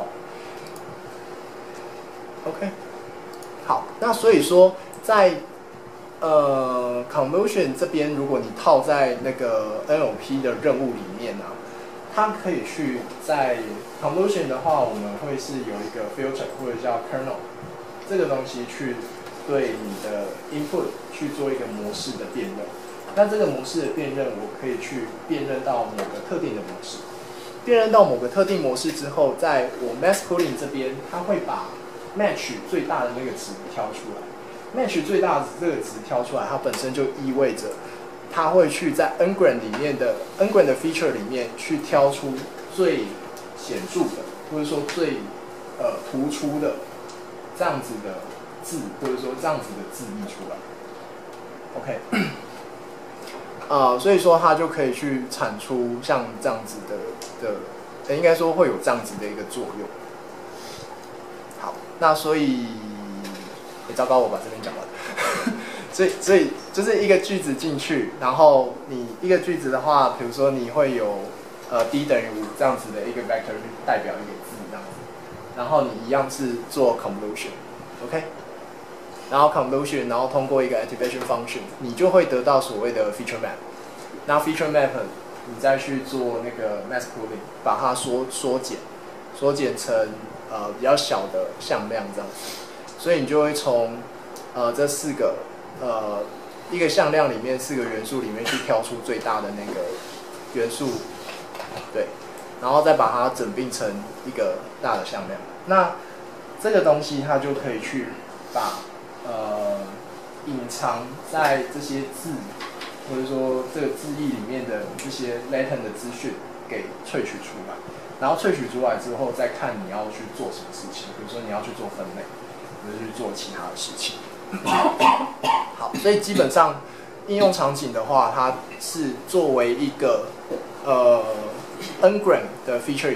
classify。OK， 好，那所以说在呃 convolution 这边，如果你套在那个 N L P 的任务里面啊。它可以去在 convolution 的话，我们会是有一个 filter 或者叫 kernel 这个东西去对你的 input 去做一个模式的辨认。那这个模式的辨认，我可以去辨认到某个特定的模式。辨认到某个特定模式之后，在我 mask pooling 这边，它会把 match 最大的那个值挑出来。match 最大的这个值挑出来，它本身就意味着。它会去在 n-gram 里面的 n-gram 的 feature 里面去挑出最显著的，或者说最呃突出的这样子的字，或者说这样子的字义出来。OK， 啊、呃，所以说它就可以去产出像这样子的的，呃，应该说会有这样子的一个作用。好，那所以，欸、糟糕，我把这边讲完了。所以，所以就是一个句子进去，然后你一个句子的话，比如说你会有呃 d 等于五这样子的一个 vector 去代表一个字这样子，然后你一样是做 convolution，OK，、okay? 然后 convolution， 然后通过一个 activation function， 你就会得到所谓的 feature map。那 feature map 你再去做那个 mask pooling， 把它缩缩减，缩减成呃比较小的向量这样子，所以你就会从呃这四个。呃，一个向量里面四个元素里面去挑出最大的那个元素，对，然后再把它整并成一个大的向量。那这个东西它就可以去把呃隐藏在这些字或者说这个字义里面的这些 latent 的资讯给萃取出来，然后萃取出来之后再看你要去做什么事情，比如说你要去做分类，或者去做其他的事情。好，所以基本上应用场景的话，它是作为一个呃 n-gram 的 feature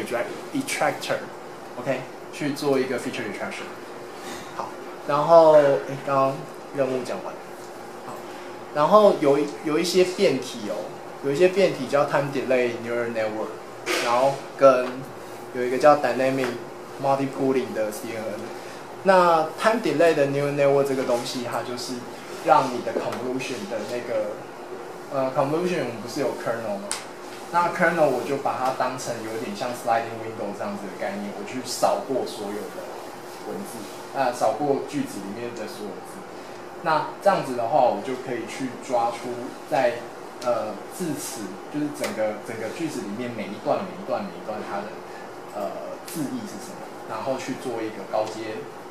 extractor，OK， 去做一个 feature extraction。好，然后哎，刚刚任务讲完，好，然后有有一些变体哦，有一些变体叫 time delay neural network， 然后跟有一个叫 dynamic multi-pooling 的 C N N。那 time delay 的 neural network 这个东西，它就是让你的 convolution 的那个呃 convolution 我们不是有 kernel 吗？那 kernel 我就把它当成有点像 sliding window 这样子的概念，我去扫过所有的文字，啊、呃，扫过句子里面的所有字。那这样子的话，我就可以去抓出在呃字词，就是整个整个句子里面每一段每一段每一段它的呃字义是什么。然后去做一个高阶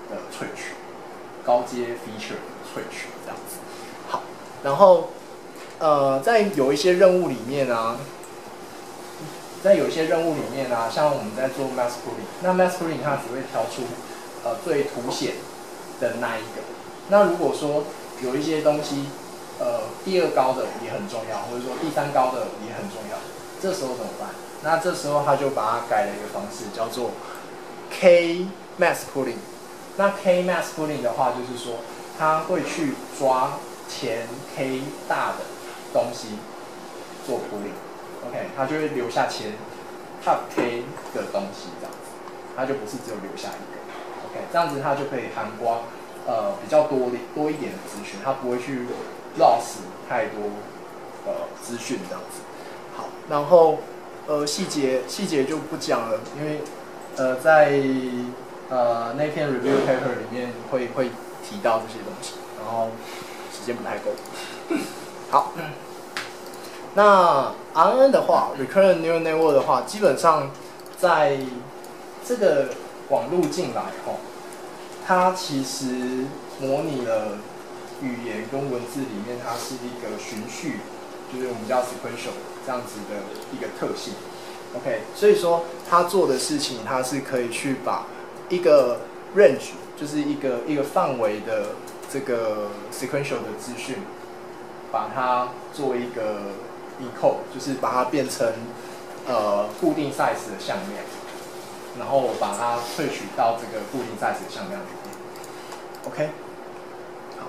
的萃取，高阶 feature 的萃取这样子。好，然后呃，在有一些任务里面啊，在有一些任务里面啊，像我们在做 mask pooling， 那 mask pooling 它只会挑出呃最凸显的那一个。那如果说有一些东西，呃，第二高的也很重要，或者说第三高的也很重要，这时候怎么办？那这时候他就把它改了一个方式，叫做 K mask pooling。那 K mask pooling 的话，就是说他会去抓前 K 大的东西做 pooling，OK， 他就会留下前 top K 的东西这样子，他就不是只有留下一个 ，OK， 这样子他就可以涵盖呃比较多的多一点的资讯，他不会去 loss 太多呃资讯这样子。好，然后呃细节细节就不讲了，因为呃在呃那篇 review paper 里面会会提到这些东西，然后时间不太够。好，那 R N N 的话 ，recurrent neural network 的话，基本上在这个网路进来后，它其实模拟了语言跟文字里面，它是一个循序，就是我们叫 sequential 这样子的一个特性。OK， 所以说它做的事情，它是可以去把一个 range， 就是一个一个范围的这个 sequential 的资讯，把它做一个 encode， 就是把它变成呃固定 size 的向量，然后把它萃取到这个固定 size 的向量里面。OK， 好，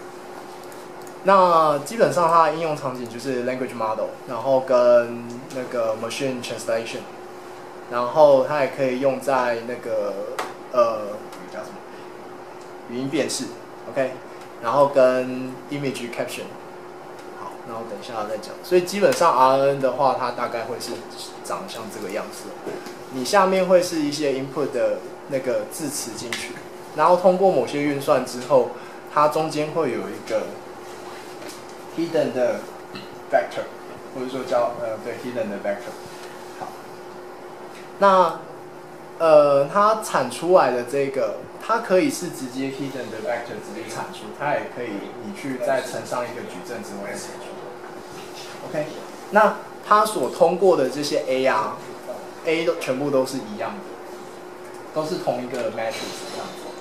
那基本上它的应用场景就是 language model， 然后跟那个 machine translation， 然后它也可以用在那个呃叫什么语音辨识 ，OK， 然后跟 image caption。好，那我等一下再讲。所以基本上 R N N 的话，它大概会是长像这个样子。你下面会是一些 input 的那个字词进去。然后通过某些运算之后，它中间会有一个 hidden 的 vector， 或者说叫呃对 hidden 的 vector。好，那呃它产出来的这个，它可以是直接 hidden 的 vector 直接产出，它也可以你去再乘上一个矩阵之后再产出。OK， 那它所通过的这些 A 啊 ，A 都全部都是一样的，都是同一个 matrix 这样子。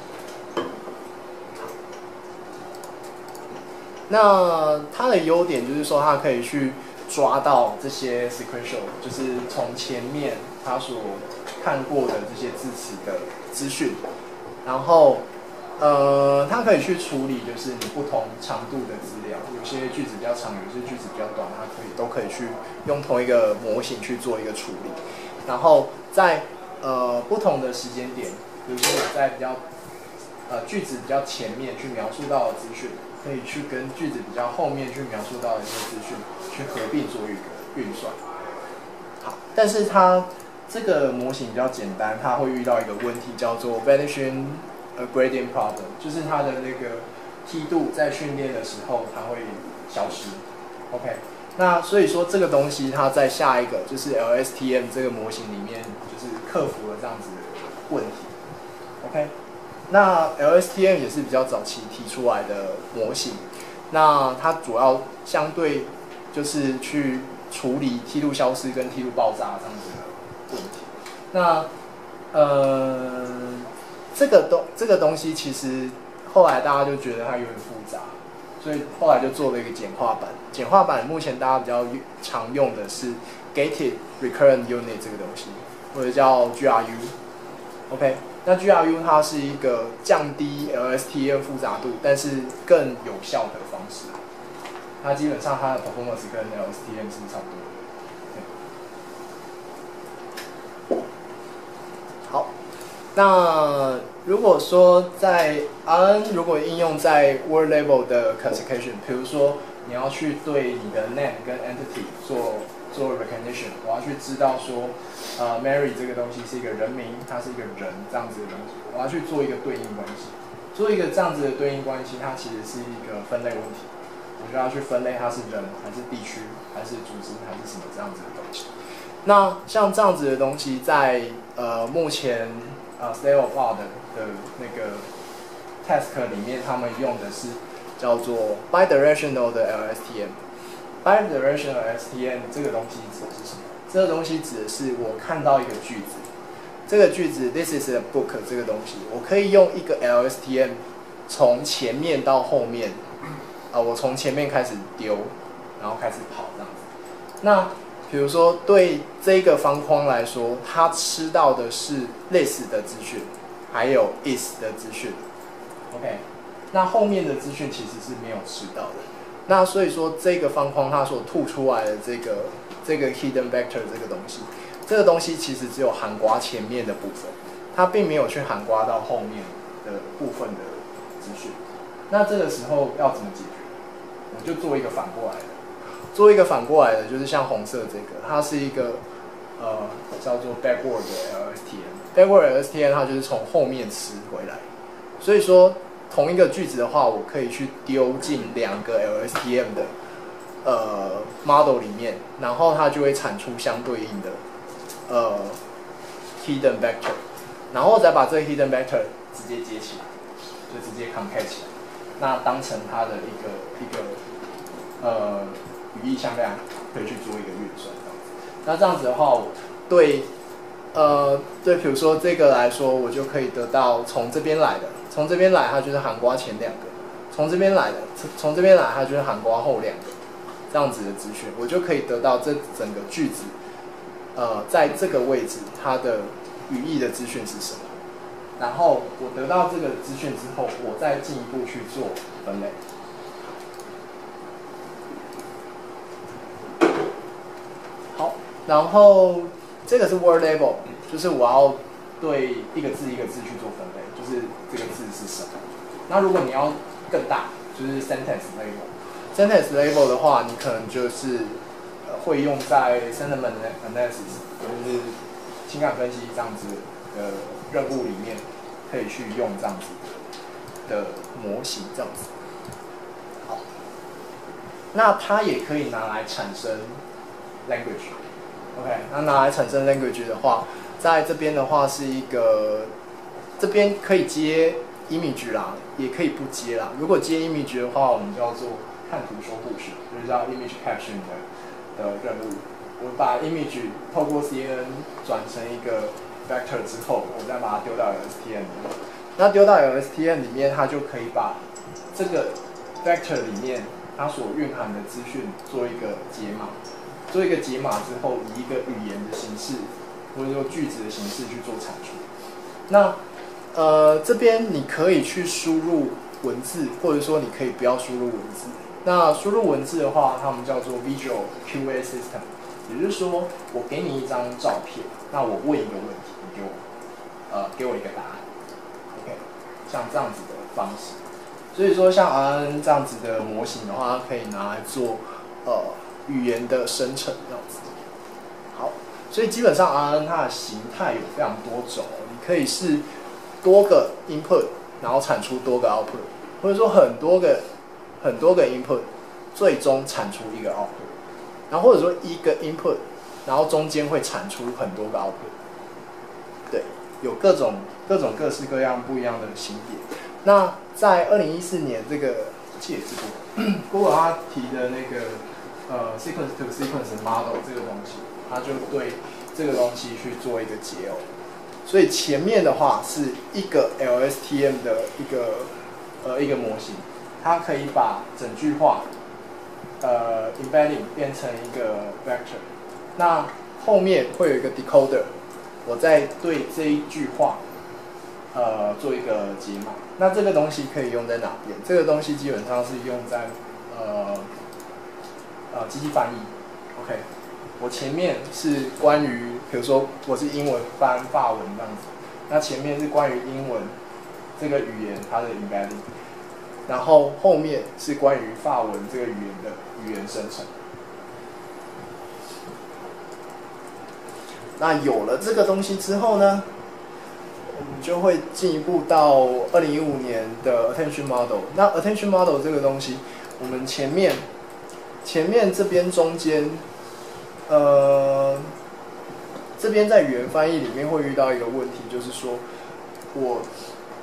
那它的优点就是说，它可以去抓到这些 sequential， 就是从前面它所看过的这些字词的资讯，然后呃，它可以去处理就是你不同长度的资料，有些句子比较长，有些句子比较短，它可以都可以去用同一个模型去做一个处理，然后在呃不同的时间点，比如说我在比较呃句子比较前面去描述到的资讯，可以去跟句子比较后面去描述到的一些资讯去合并做一个运算。好，但是它这个模型比较简单，它会遇到一个问题叫做 vanishing gradient problem， 就是它的那个梯度在训练的时候它会消失。OK， 那所以说这个东西它在下一个就是 L S T M 这个模型里面就是克服了这样子的问题。OK。那 L S T M 也是比较早期提出来的模型，那它主要相对就是去处理梯度消失跟梯度爆炸这样子的问题。那呃，这个东这个东西其实后来大家就觉得它有点复杂，所以后来就做了一个简化版。简化版目前大家比较常用的是 Gated Recurrent Unit 这个东西，或者叫 G R U。OK。那 G R U 它是一个降低 L S T M 复杂度，但是更有效的方式。它基本上它的 performance 跟 L S T M 是差不多的。好，那如果说在 R N 如果应用在 word level 的 classification， 比如说你要去对你的 name 跟 entity 做做 recognition， 我要去知道说，呃 ，Mary 这个东西是一个人名，它是一个人这样子的东西，我要去做一个对应关系，做一个这样子的对应关系，它其实是一个分类问题，我就要去分类它是人还是地区还是组织还是什么这样子的东西。那像这样子的东西在，呃目前呃 state of art 的那个 task 里面他们用的是叫做 bidirectional 的 L S T M。bidirectional L S T M 这个东西指的是什么？这个东西指的是我看到一个句子，这个句子 this is a book 这个东西，我可以用一个 L S T M 从前面到后面，啊、呃，我从前面开始丢，然后开始跑这样子。那比如说对这个方框来说，它吃到的是 this 的资讯，还有 is 的资讯 ，OK。那后面的资讯其实是没有吃到的。那所以说这个方框它所吐出来的这个这个 hidden vector 这个东西，这个东西其实只有含刮前面的部分，它并没有去含刮到后面的部分的资讯。那这个时候要怎么解决？我就做一个反过来的，做一个反过来的，就是像红色这个，它是一个呃叫做 backward 的 L S T M。backward L S T M 它就是从后面吃回来，所以说。同一个句子的话，我可以去丢进两个 L S T M 的呃 model 里面，然后它就会产出相对应的呃 hidden vector， 然后再把这个 hidden vector 直接接起来，就直接 compare 起来，那当成它的一个一个呃语义向量，可以去做一个运算。那这样子的话，对呃对，比如说这个来说，我就可以得到从这边来的。从这边来，它就是含刮前两个；从这边来的，从这边来，它就是含刮后两个，这样子的资讯，我就可以得到这整个句子，呃，在这个位置它的语义的资讯是什么。然后我得到这个资讯之后，我再进一步去做分类。好，然后这个是 word label， 就是我要对一个字一个字去做分类。就是这个字是什么？那如果你要更大，就是 sentence label。sentence label 的话，你可能就是、呃、会用在 sentiment analysis， 就是情感分析这样子的任务里面，可以去用这样子的模型这样子。好，那它也可以拿来产生 language。OK， 那拿来产生 language 的话，在这边的话是一个。这边可以接 image 啦，也可以不接啦。如果接 image 的话，我们叫做看图说故事，就是叫 image caption 的的任务。我把 image 透过 C N N 转成一个 vector 之后，我再把它丢到 L S T M 里面。那丢到 L S T M 里面，它就可以把这个 vector 里面它所蕴含的资讯做一个解码。做一个解码之后，以一个语言的形式，或者说句子的形式去做产出。那呃，这边你可以去输入文字，或者说你可以不要输入文字。那输入文字的话，他们叫做 Visual Q A System， 也就是说，我给你一张照片，那我问一个问题，你给我呃给我一个答案 ，OK， 像这样子的方式。所以说，像 R N N 这样子的模型的话，它可以拿来做呃语言的生成这样子。好，所以基本上 R N N 它的形态有非常多种，你可以是多个 input， 然后产出多个 output， 或者说很多个很多个 input， 最终产出一个 output， 然后或者说一个 input， 然后中间会产出很多个 output， 对，有各种各种各式各样不一样的型别。那在二零一四年这个，我记得也是 Google，Google 它提的那个呃 sequence to sequence model 这个东西，它就对这个东西去做一个解耦。所以前面的话是一个 L S T M 的一个呃一个模型，它可以把整句话呃 embedding 变成一个 vector。那后面会有一个 decoder， 我再对这一句话呃做一个解码。那这个东西可以用在哪边？这个东西基本上是用在呃呃机器翻译 ，OK。我前面是关于，比如说我是英文翻法文这样子，那前面是关于英文这个语言它的 embedding， 然后后面是关于法文这个语言的语言生成。那有了这个东西之后呢，我们就会进一步到二零一五年的 attention model。那 attention model 这个东西，我们前面前面这边中间。呃，这边在语言翻译里面会遇到一个问题，就是说我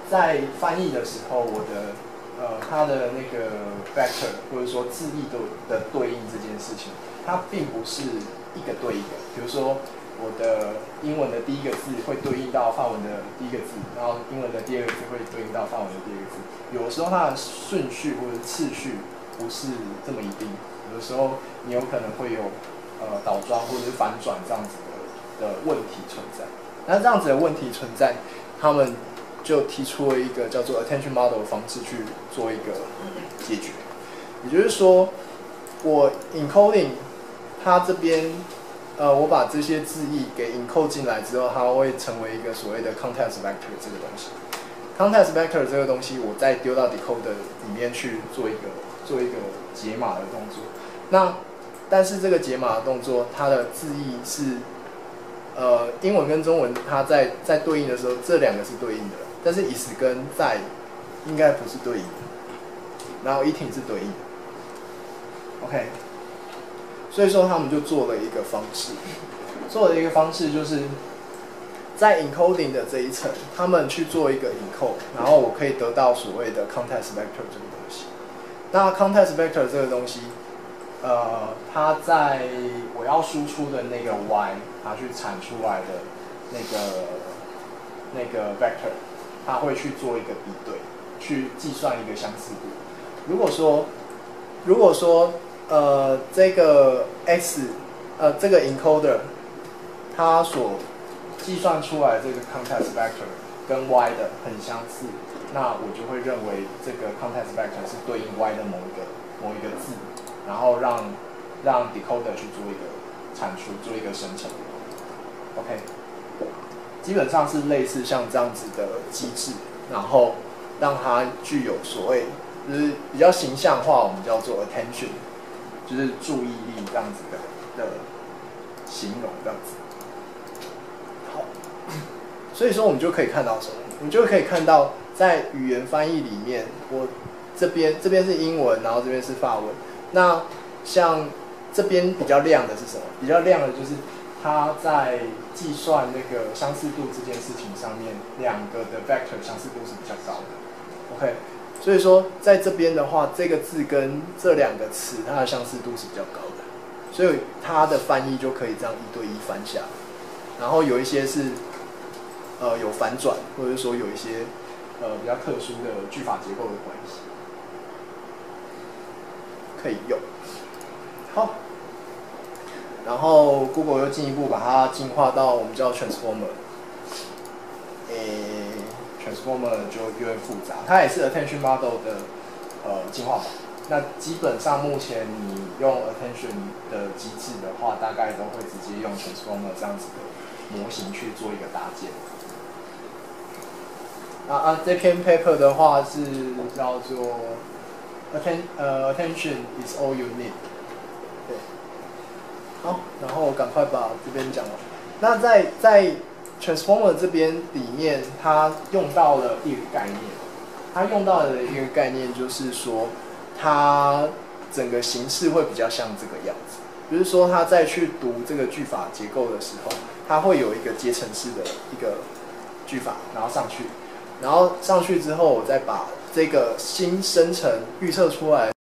在翻译的时候，我的呃它的那个 vector 或者说字义的的对应这件事情，它并不是一个对一个。比如说我的英文的第一个字会对应到法文的第一个字，然后英文的第二个字会对应到法文的第二个字。有的时候它的顺序或者次序不是这么一定，有的时候你有可能会有呃倒装或者是反转这样子的的问题存在。那这样子的问题存在，他们就提出了一个叫做 attention model 的方式去做一个解决。也就是说，我 encoding 它这边，呃，我把这些字义给 encode 进来之后，它会成为一个所谓的 context vector 这个东西。context vector 这个东西，我再丢到 decoder 里面去做一个做一个解码的动作。那但是这个解码的动作，它的字义是，呃，英文跟中文它在在对应的时候，这两个是对应的，但是 is 跟在应该不是对应的，然后 eating 是对应的。OK， 所以说他们就做了一个方式，做了一个方式就是在 encoding 的这一层，他们去做一个 encode， 然后我可以得到所谓的 context vector 这个东西。那 context vector 这个东西，呃，它在我要输出的那个 y， 它去产出来的那个那个 vector， 它会去做一个比对，去计算一个相似度。如果说如果说呃这个 x 呃这个 encoder 它所计算出来这个 context vector 跟 y 的很相似，那我就会认为这个 context vector 是对应 y 的某一个某一个字，然后让让 decoder 去做一个产出，做一个生成。OK， 基本上是类似像这样子的机制，然后让它具有所谓就是比较形象化，我们叫做 attention， 就是注意力这样子的的形容这样子。好，所以说我们就可以看到什么？我们就可以看到在语言翻译里面，我这边这边是英文，然后这边是法文。那像这边比较亮的是什么？比较亮的就是它在计算那个相似度这件事情上面，两个的 vector 相似度是比较高的。OK。所以说，在这边的话，这个字跟这两个词，它的相似度是比较高的，所以它的翻译就可以这样一对一翻下来。然后有一些是，呃，有反转，或者说有一些呃比较特殊的句法结构的关系，可以用。好，然后 Google 又进一步把它进化到我们叫 transformer， 诶。Transformer 就有点复杂，它也是 attention model 的呃进化版。那基本上目前你用 attention 的机制的话，大概都会直接用 Transformer 这样子的模型去做一个搭建。啊啊，这篇 paper 的话是叫做 atten 呃 attention is all you need。对，好，然后赶快把这边讲完。那在在Transformer 这边里面，它用到了一个概念，它用到的一个概念就是说，它整个形式会比较像这个样子。比如说，它在去读这个句法结构的时候，它会有一个阶层式的一个句法，然后上去，然后上去之后，我再把这个新生成预测出来